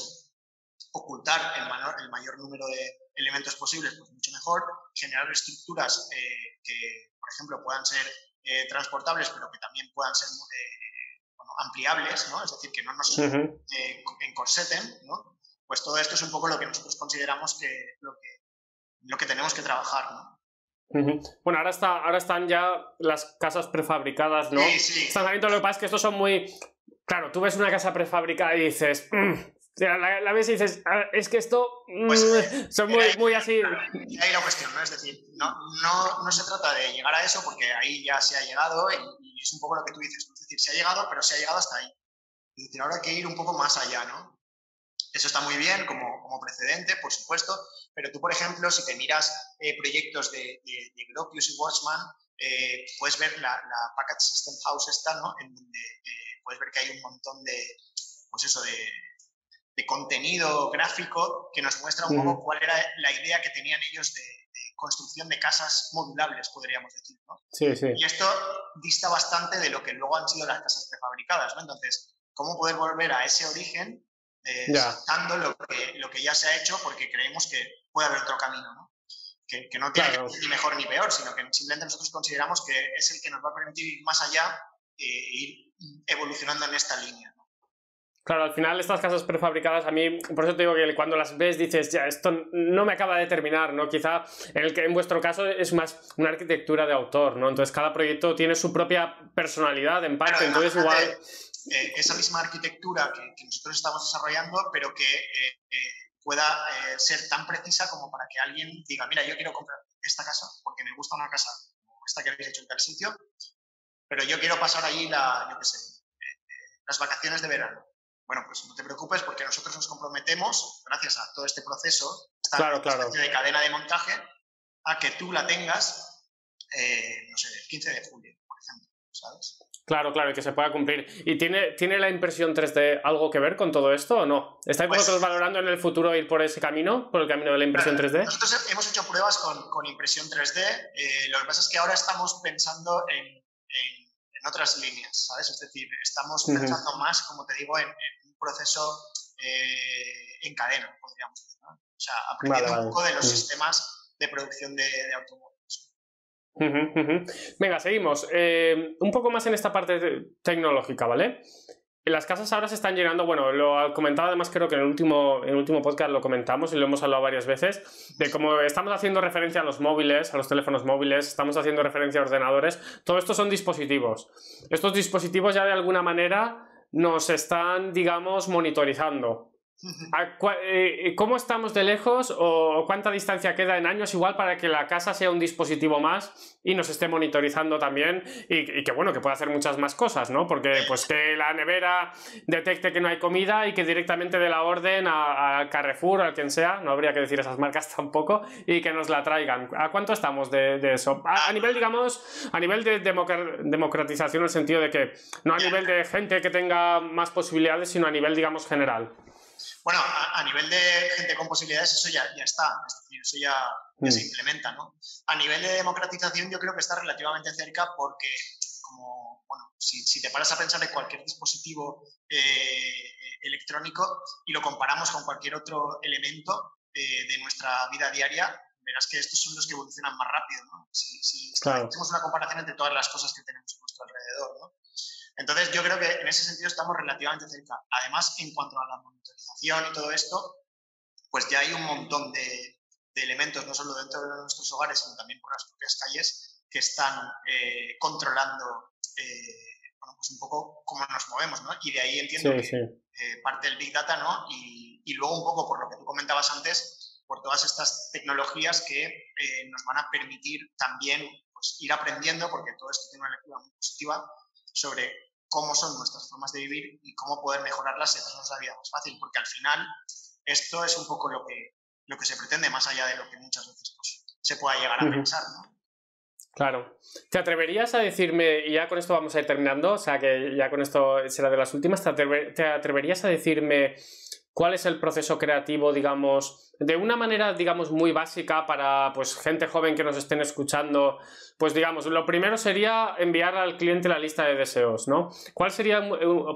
ocultar el, mayor, el mayor número de elementos posibles, pues mucho mejor, generar estructuras eh, que, por ejemplo, puedan ser eh, transportables, pero que también puedan ser eh, bueno, ampliables, ¿no? Es decir, que no nos uh-huh. eh, encorseten, ¿no? Pues todo esto es un poco lo que nosotros consideramos que lo que, lo que tenemos que trabajar, ¿no? Uh-huh. Bueno, ahora, está, ahora están ya las casas prefabricadas, ¿no? Sí, sí. Están saliendo, lo que pasa es que estos son muy... Claro, tú ves una casa prefabricada y dices... Mm. La, la ves y dices, ah, es que esto pues, mm, son muy, ahí, muy así. Y ahí la cuestión, ¿no? Es decir, no, no, no se trata de llegar a eso porque ahí ya se ha llegado y, y es un poco lo que tú dices, ¿no? Es decir, se ha llegado, pero se ha llegado hasta ahí. Es decir, ahora hay que ir un poco más allá, ¿no? Eso está muy bien como, como precedente, por supuesto, pero tú, por ejemplo, si te miras eh, proyectos de, de, de Gropius y Watchman, eh, puedes ver la, la Package System House esta, ¿no? En donde eh, puedes ver que hay un montón de, pues eso, de... de contenido gráfico que nos muestra un poco cuál era la idea que tenían ellos de, de construcción de casas modulables, podríamos decir, ¿no? Sí, sí. Y esto dista bastante de lo que luego han sido las casas prefabricadas, ¿no? Entonces, ¿cómo poder volver a ese origen eh, saltando lo que, lo que ya se ha hecho? Porque creemos que puede haber otro camino, ¿no? Que, que no tiene claro. que ser ni mejor ni peor, sino que simplemente nosotros consideramos que es el que nos va a permitir ir más allá e ir evolucionando en esta línea, ¿no? Claro, al final estas casas prefabricadas, a mí, por eso te digo que cuando las ves dices, ya, esto no me acaba de terminar, ¿no? Quizá en, el que, en vuestro caso es más una arquitectura de autor, ¿no? Entonces cada proyecto tiene su propia personalidad en parte, Claro, entonces igual... Eh, esa misma arquitectura que, que nosotros estamos desarrollando, pero que eh, eh, pueda eh, ser tan precisa como para que alguien diga, mira, yo quiero comprar esta casa porque me gusta una casa como esta que habéis hecho en tal sitio, pero yo quiero pasar allí la, yo qué sé, eh, las vacaciones de verano. Bueno, pues no te preocupes porque nosotros nos comprometemos, gracias a todo este proceso, esta claro, claro. especie de cadena de montaje, a que tú la tengas, eh, no sé, el quince de julio, por ejemplo, ¿sabes? Claro, claro, y que se pueda cumplir. ¿Y tiene, tiene la impresión tres D algo que ver con todo esto o no? ¿Estáis pues, vosotros valorando en el futuro ir por ese camino, por el camino de la impresión claro, tres D? Nosotros hemos hecho pruebas con, con impresión tres D, eh, lo que pasa es que ahora estamos pensando en, en, en otras líneas, ¿sabes? Es decir, estamos uh-huh. pensando más, como te digo, en, en un proceso eh, en cadena, podríamos decir, ¿no? O sea, aprendiendo vale, vale. un poco de los uh-huh. sistemas de producción de, de automóviles. Uh -huh, uh -huh. Venga, seguimos. Eh, un poco más en esta parte tecnológica, ¿vale? Las casas ahora se están llenando, bueno, lo comentaba además, creo que en el último, en el último podcast lo comentamos y lo hemos hablado varias veces, de cómo estamos haciendo referencia a los móviles, a los teléfonos móviles, estamos haciendo referencia a ordenadores, todo esto son dispositivos. Estos dispositivos ya de alguna manera nos están, digamos, monitorizando. ¿Cómo estamos de lejos o cuánta distancia queda en años igual para que la casa sea un dispositivo más y nos esté monitorizando también y, y que bueno, que pueda hacer muchas más cosas, ¿no? Porque pues que la nevera detecte que no hay comida y que directamente dé la orden a, a Carrefour, al quien sea, no habría que decir esas marcas tampoco, y que nos la traigan. ¿A cuánto estamos de, de eso? A, a nivel, digamos, a nivel de democratización en el sentido de que no a nivel de gente que tenga más posibilidades, sino a nivel, digamos, general. Bueno, a, a nivel de gente con posibilidades eso ya, ya está, es decir, eso ya, ya mm. se implementa, ¿no? A nivel de democratización yo creo que está relativamente cerca porque, como, bueno, si, si te paras a pensar en cualquier dispositivo eh, electrónico y lo comparamos con cualquier otro elemento eh, de nuestra vida diaria, verás que estos son los que evolucionan más rápido, ¿no? Si, si claro. hacemos una comparación entre todas las cosas que tenemos a nuestro alrededor, ¿no? Entonces, yo creo que en ese sentido estamos relativamente cerca. Además, en cuanto a la monitorización y todo esto, pues ya hay un montón de, de elementos, no solo dentro de nuestros hogares, sino también por las propias calles, que están eh, controlando eh, bueno, pues un poco cómo nos movemos, ¿no? Y de ahí entiendo sí, que sí. Eh, parte del Big Data, ¿no? Y, y luego un poco por lo que tú comentabas antes, por todas estas tecnologías que eh, nos van a permitir también pues, ir aprendiendo, porque todo esto tiene una lectura muy positiva, sobre cómo son nuestras formas de vivir y cómo poder mejorarlas y hacernos la vida más fácil, porque al final esto es un poco lo que, lo que se pretende, más allá de lo que muchas veces pues, se pueda llegar a uh-huh. pensar, ¿no? Claro. ¿Te atreverías a decirme, y ya con esto vamos a ir terminando, o sea que ya con esto será de las últimas, ¿te, atrever, te atreverías a decirme cuál es el proceso creativo, digamos, de una manera, digamos, muy básica para, pues, gente joven que nos estén escuchando? Pues, digamos, lo primero sería enviar al cliente la lista de deseos, ¿no? ¿Cuál serían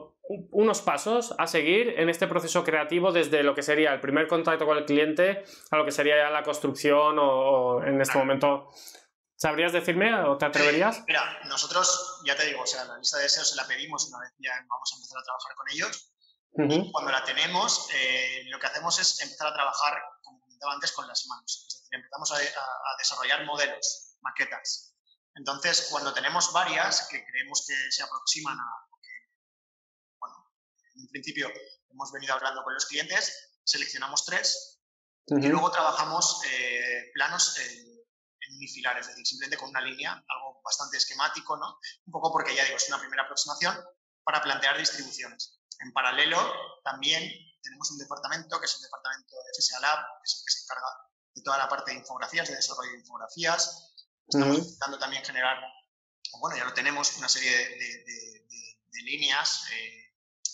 unos pasos a seguir en este proceso creativo desde lo que sería el primer contacto con el cliente a lo que sería ya la construcción o, o en este momento... ¿Sabrías decirme o te atreverías? Sí, mira, nosotros, ya te digo, o sea, la lista de deseos se la pedimos una vez ya vamos a empezar a trabajar con ellos. Uh-huh. Y cuando la tenemos, eh, lo que hacemos es empezar a trabajar, como comentaba antes, con las manos. Es decir, empezamos a, a, a desarrollar modelos, maquetas. Entonces, cuando tenemos varias que creemos que se aproximan a lo que, bueno, en principio hemos venido hablando con los clientes, seleccionamos tres uh-huh. y luego trabajamos eh, planos eh, en unifilar, es decir, simplemente con una línea, algo bastante esquemático, ¿no? Un poco porque, ya digo, es una primera aproximación para plantear distribuciones. En paralelo, también tenemos un departamento, que es el departamento de F S A Lab, que es el que se encarga de toda la parte de infografías, de desarrollo de infografías. Estamos uh-huh. intentando también generar, bueno, ya lo tenemos, una serie de, de, de, de, de líneas eh,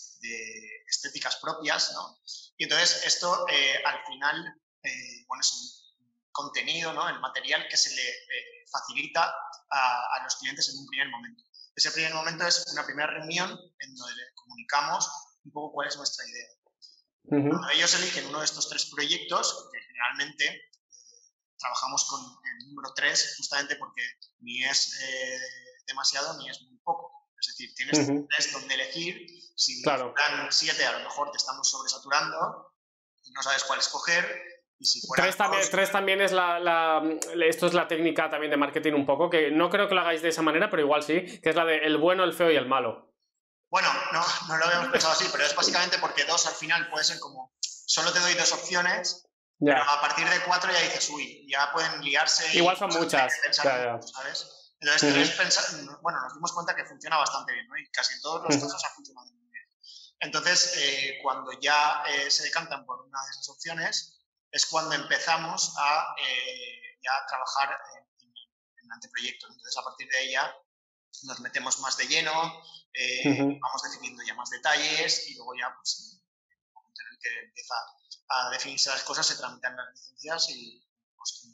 de estéticas propias, ¿no? Y entonces esto, eh, al final, eh, bueno, es un contenido, ¿no? El material que se le eh, facilita a, a los clientes en un primer momento. Ese primer momento es una primera reunión en donde le comunicamos un poco cuál es nuestra idea. Uh-huh. Cuando ellos eligen uno de estos tres proyectos, que generalmente eh, trabajamos con el número tres, justamente porque ni es eh, demasiado ni es muy poco. Es decir, tienes uh-huh. tres donde elegir Si claro. fueran siete, a lo mejor te estamos sobresaturando y no sabes cuál escoger. Y si tres, también, dos... tres también es la, la... Esto es la técnica también de marketing un poco, que no creo que lo hagáis de esa manera, pero igual sí, que es la de el bueno, el feo y el malo. Bueno, no, no lo habíamos pensado así, pero es básicamente porque dos al final puede ser como, solo te doy dos opciones, ya. Pero a partir de cuatro ya dices, uy, ya pueden liarse. Igual y son muchas, ya, ya. Mucho, ¿sabes? Entonces, uh -huh. pensar, bueno, nos dimos cuenta que funciona bastante bien, ¿no? Y casi en todos los uh -huh. casos ha funcionado muy bien. Entonces, eh, cuando ya eh, se decantan por una de esas opciones, es cuando empezamos a eh, ya trabajar en, en anteproyectos. Entonces, a partir de ahí ya nos metemos más de lleno, eh, uh -huh. vamos definiendo ya más detalles y luego ya, pues, en el momento en el que empieza a definirse las cosas, se tramitan las licencias y... Pues,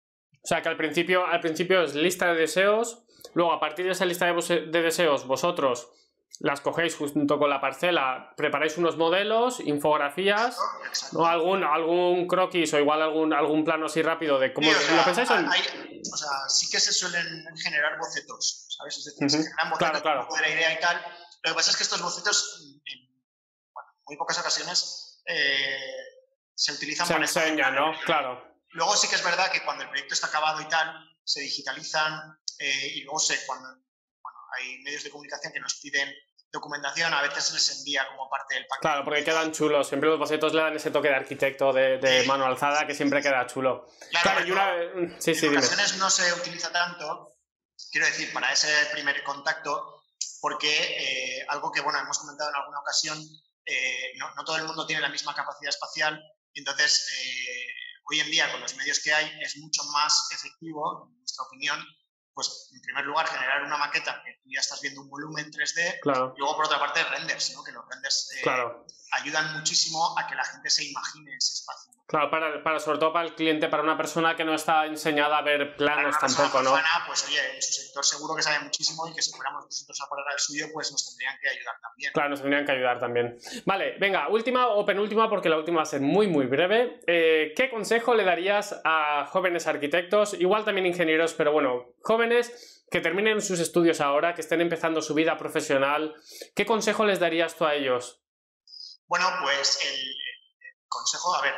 o sea, que al principio, al principio es lista de deseos, luego a partir de esa lista de, de deseos vosotros las cogéis junto con la parcela, preparáis unos modelos, infografías, ¿no? algún, algún croquis o igual algún, algún plano así rápido de cómo sí, o sea, lo pensáis. En... Hay, o sea, sí que se suelen generar bocetos, ¿sabes? Es decir, uh-huh. se generan bocetos claro, claro. de la idea y tal. Lo que pasa es que estos bocetos, en bueno, muy pocas ocasiones, eh, se utilizan se para... Se enseñan, ¿no? Claro. Luego sí que es verdad que cuando el proyecto está acabado y tal, se digitalizan eh, y luego se, cuando bueno, hay medios de comunicación que nos piden documentación, a veces se les envía como parte del paquete. Claro, porque quedan chulos. Siempre los bocetos le dan ese toque de arquitecto de, de mano alzada que siempre queda chulo. Claro, claro y una... sí, sí, en dime. ocasiones no se utiliza tanto, quiero decir, para ese primer contacto, porque eh, algo que, bueno, hemos comentado en alguna ocasión, eh, no, no todo el mundo tiene la misma capacidad espacial, entonces eh, hoy en día con los medios que hay es mucho más efectivo, en nuestra opinión, pues en primer lugar generar una maqueta que tú ya estás viendo un volumen tres D, claro. y luego por otra parte renders, ¿no? Que los renders eh, claro. ayudan muchísimo a que la gente se imagine ese espacio. Claro, para, para, sobre todo para el cliente, para una persona que no está enseñada a ver planos tampoco, ¿no? Profana, pues oye, en su sector seguro que sabe muchísimo y que si fuéramos nosotros a poner al suyo, pues nos tendrían que ayudar también. Claro, nos tendrían que ayudar también. Vale, venga, última o penúltima, porque la última va a ser muy, muy breve. Eh, ¿Qué consejo le darías a jóvenes arquitectos, igual también ingenieros, pero bueno, jóvenes que terminen sus estudios ahora, que estén empezando su vida profesional? ¿Qué consejo les darías tú a ellos? Bueno, pues el, el consejo, a ver,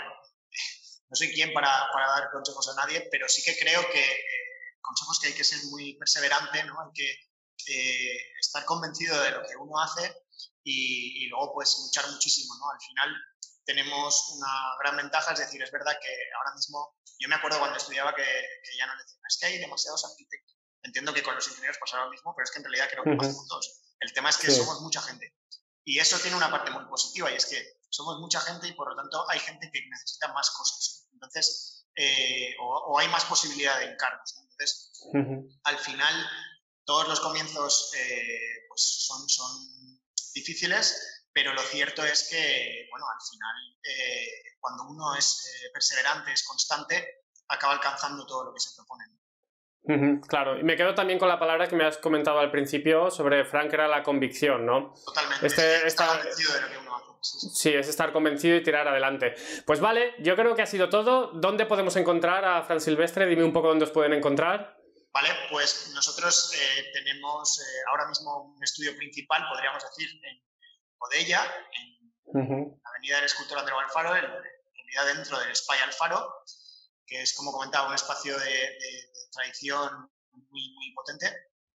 no soy quien para, para dar consejos a nadie, pero sí que creo que eh, consejos que hay que ser muy perseverante, ¿no? Hay que eh, estar convencido de lo que uno hace y, y luego pues luchar muchísimo, ¿no? Al final tenemos una gran ventaja, es decir, es verdad que ahora mismo, yo me acuerdo cuando estudiaba que, que ya no decían, es que hay demasiados arquitectos. Entiendo que con los ingenieros pasa lo mismo, pero es que en realidad creo que pasa con todos. El tema es que sí. somos mucha gente. Y eso tiene una parte muy positiva y es que somos mucha gente y por lo tanto hay gente que necesita más cosas. Entonces, eh, o, o hay más posibilidad de encargos, ¿no? Entonces, uh-huh. al final, todos los comienzos eh, pues son, son difíciles, pero lo cierto es que, bueno, al final, eh, cuando uno es eh, perseverante, es constante, acaba alcanzando todo lo que se propone, ¿no? Uh-huh, claro, y me quedo también con la palabra que me has comentado al principio sobre Frank, era la convicción, ¿no? Totalmente, este, es estar convencido de lo que uno hace. Sí, sí. sí, es estar convencido y tirar adelante. Pues vale, yo creo que ha sido todo. ¿Dónde podemos encontrar a Fran Silvestre? Dime un poco dónde os pueden encontrar. Vale, pues nosotros eh, tenemos eh, ahora mismo un estudio principal, podríamos decir, en Godella, en uh-huh. la Avenida del Escultor Andreu Alfaro, en realidad dentro del Espai Alfaro, que es, como comentaba, un espacio de, de, de tradición muy, muy potente.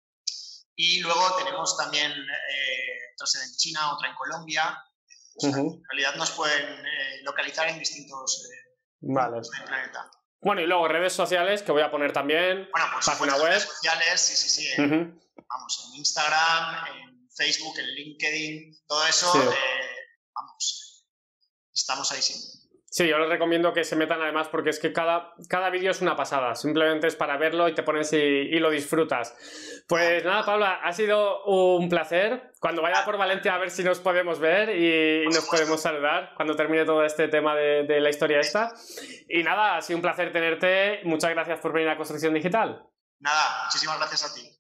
Y luego tenemos también eh, otra sede en China, otra en Colombia. O sea, uh-huh. En realidad nos pueden eh, localizar en distintos eh, vale. puntos del planeta. Bueno, y luego redes sociales, que voy a poner también, bueno, pues página web. Redes sociales, sí, sí, sí. En, uh-huh. Vamos, en Instagram, en Facebook, en LinkedIn, todo eso, sí. eh, vamos, estamos ahí siempre. Sí, yo les recomiendo que se metan además porque es que cada, cada vídeo es una pasada. Simplemente es para verlo y te pones y, y lo disfrutas. Pues nada, Paula, ha sido un placer. Cuando vaya por Valencia a ver si nos podemos ver y, y nos podemos saludar cuando termine todo este tema de, de la historia esta. Y nada, ha sido un placer tenerte. Muchas gracias por venir a Construcción Digital. Nada, muchísimas gracias a ti.